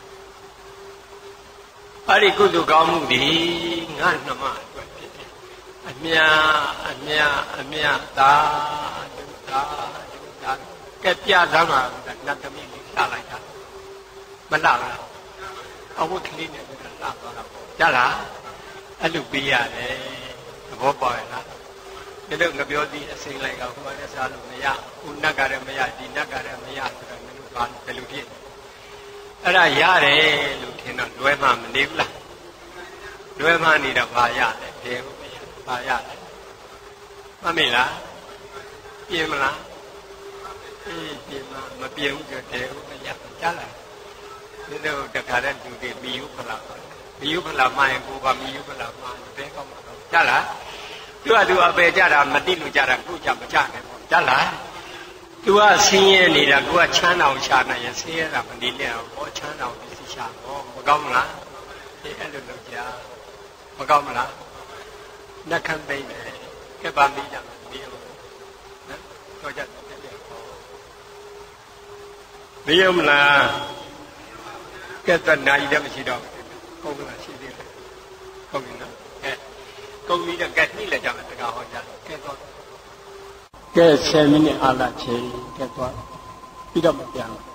အဲ့ဒီကုသိုလ်ကောင်းမှုဒီငါနှမအတွက်ဖြစ်တယ်အမြအမြအမြသာဒုသာဒုသာကဲပြသမှာနတ်သမီးလေးလှလိုက်တာမလှလားအဝတ်ကလေးနဲ့လှသွားတာပေါ့ကြားလားအဲ့လိုပေးရတယ်သဘောပေါက်ရလားဒီလိုငါပြောသည်အစိမ့်လိုက်ကဟိုကနေစားလို့မရဦးနတ်ကလည်းမရဒီနတ်ကလည်းမရဆိုတော့မင်းတို့ဘာဘယ်လိုဖြစ်အဲ့ဒါရတယ်လို့ထင်တော့လွဲမှမနေဘူးလားလွဲမှနေတော့ဘာရတယ်ဘယ်ဟုတ်မရဘာရတယ်မမေ့လားပြင်မလားအေးပြင်မမပြင်ဘူးဆိုတယ်ဟုတ်မရကြားလားဒီလိုတခါတည်းလူတွေမီယုဖလာမီယုဖလာမှရင်ကိုပါမီယုဖလာမှဘယ်ကောင်းမှာတော့ကြားလားသူကသူအပေကြတာမတိလို့ကြတာကိုကြမကြနဲ့ပေါ့ကြားလားသူကဆင်းရဲနေတာကိုကချမ်းသာအောင်ရှာနိုင်ရင်ဆင်းရဲတာမနေနဲ့ဟောချမ်းသာအောင်သိရှာဟောမကောင်းမလားဒီအဲ့လိုလုပ်ကြမကောင်းမလားနှက်ခမ်းသိမ့်တယ်ကဲပါမိကြမယ်ဒီလိုနော်တော့ကြတယ်ပြဟောမယုံမလားကဲတနာကြီးလည်းမရှိတော့ဟုတ်ကဲ့ရှိသေးတယ်ဟုတ်ပြီနော်ကဲကုန်းပြီးတော့ကဲနှိလက်ကြမယ်တကားဟောကြကဲတော့ကဲဆယ်မိနစ်အားလာချိန်ကဲတော့ပြီးတော့မပြန်ဘူး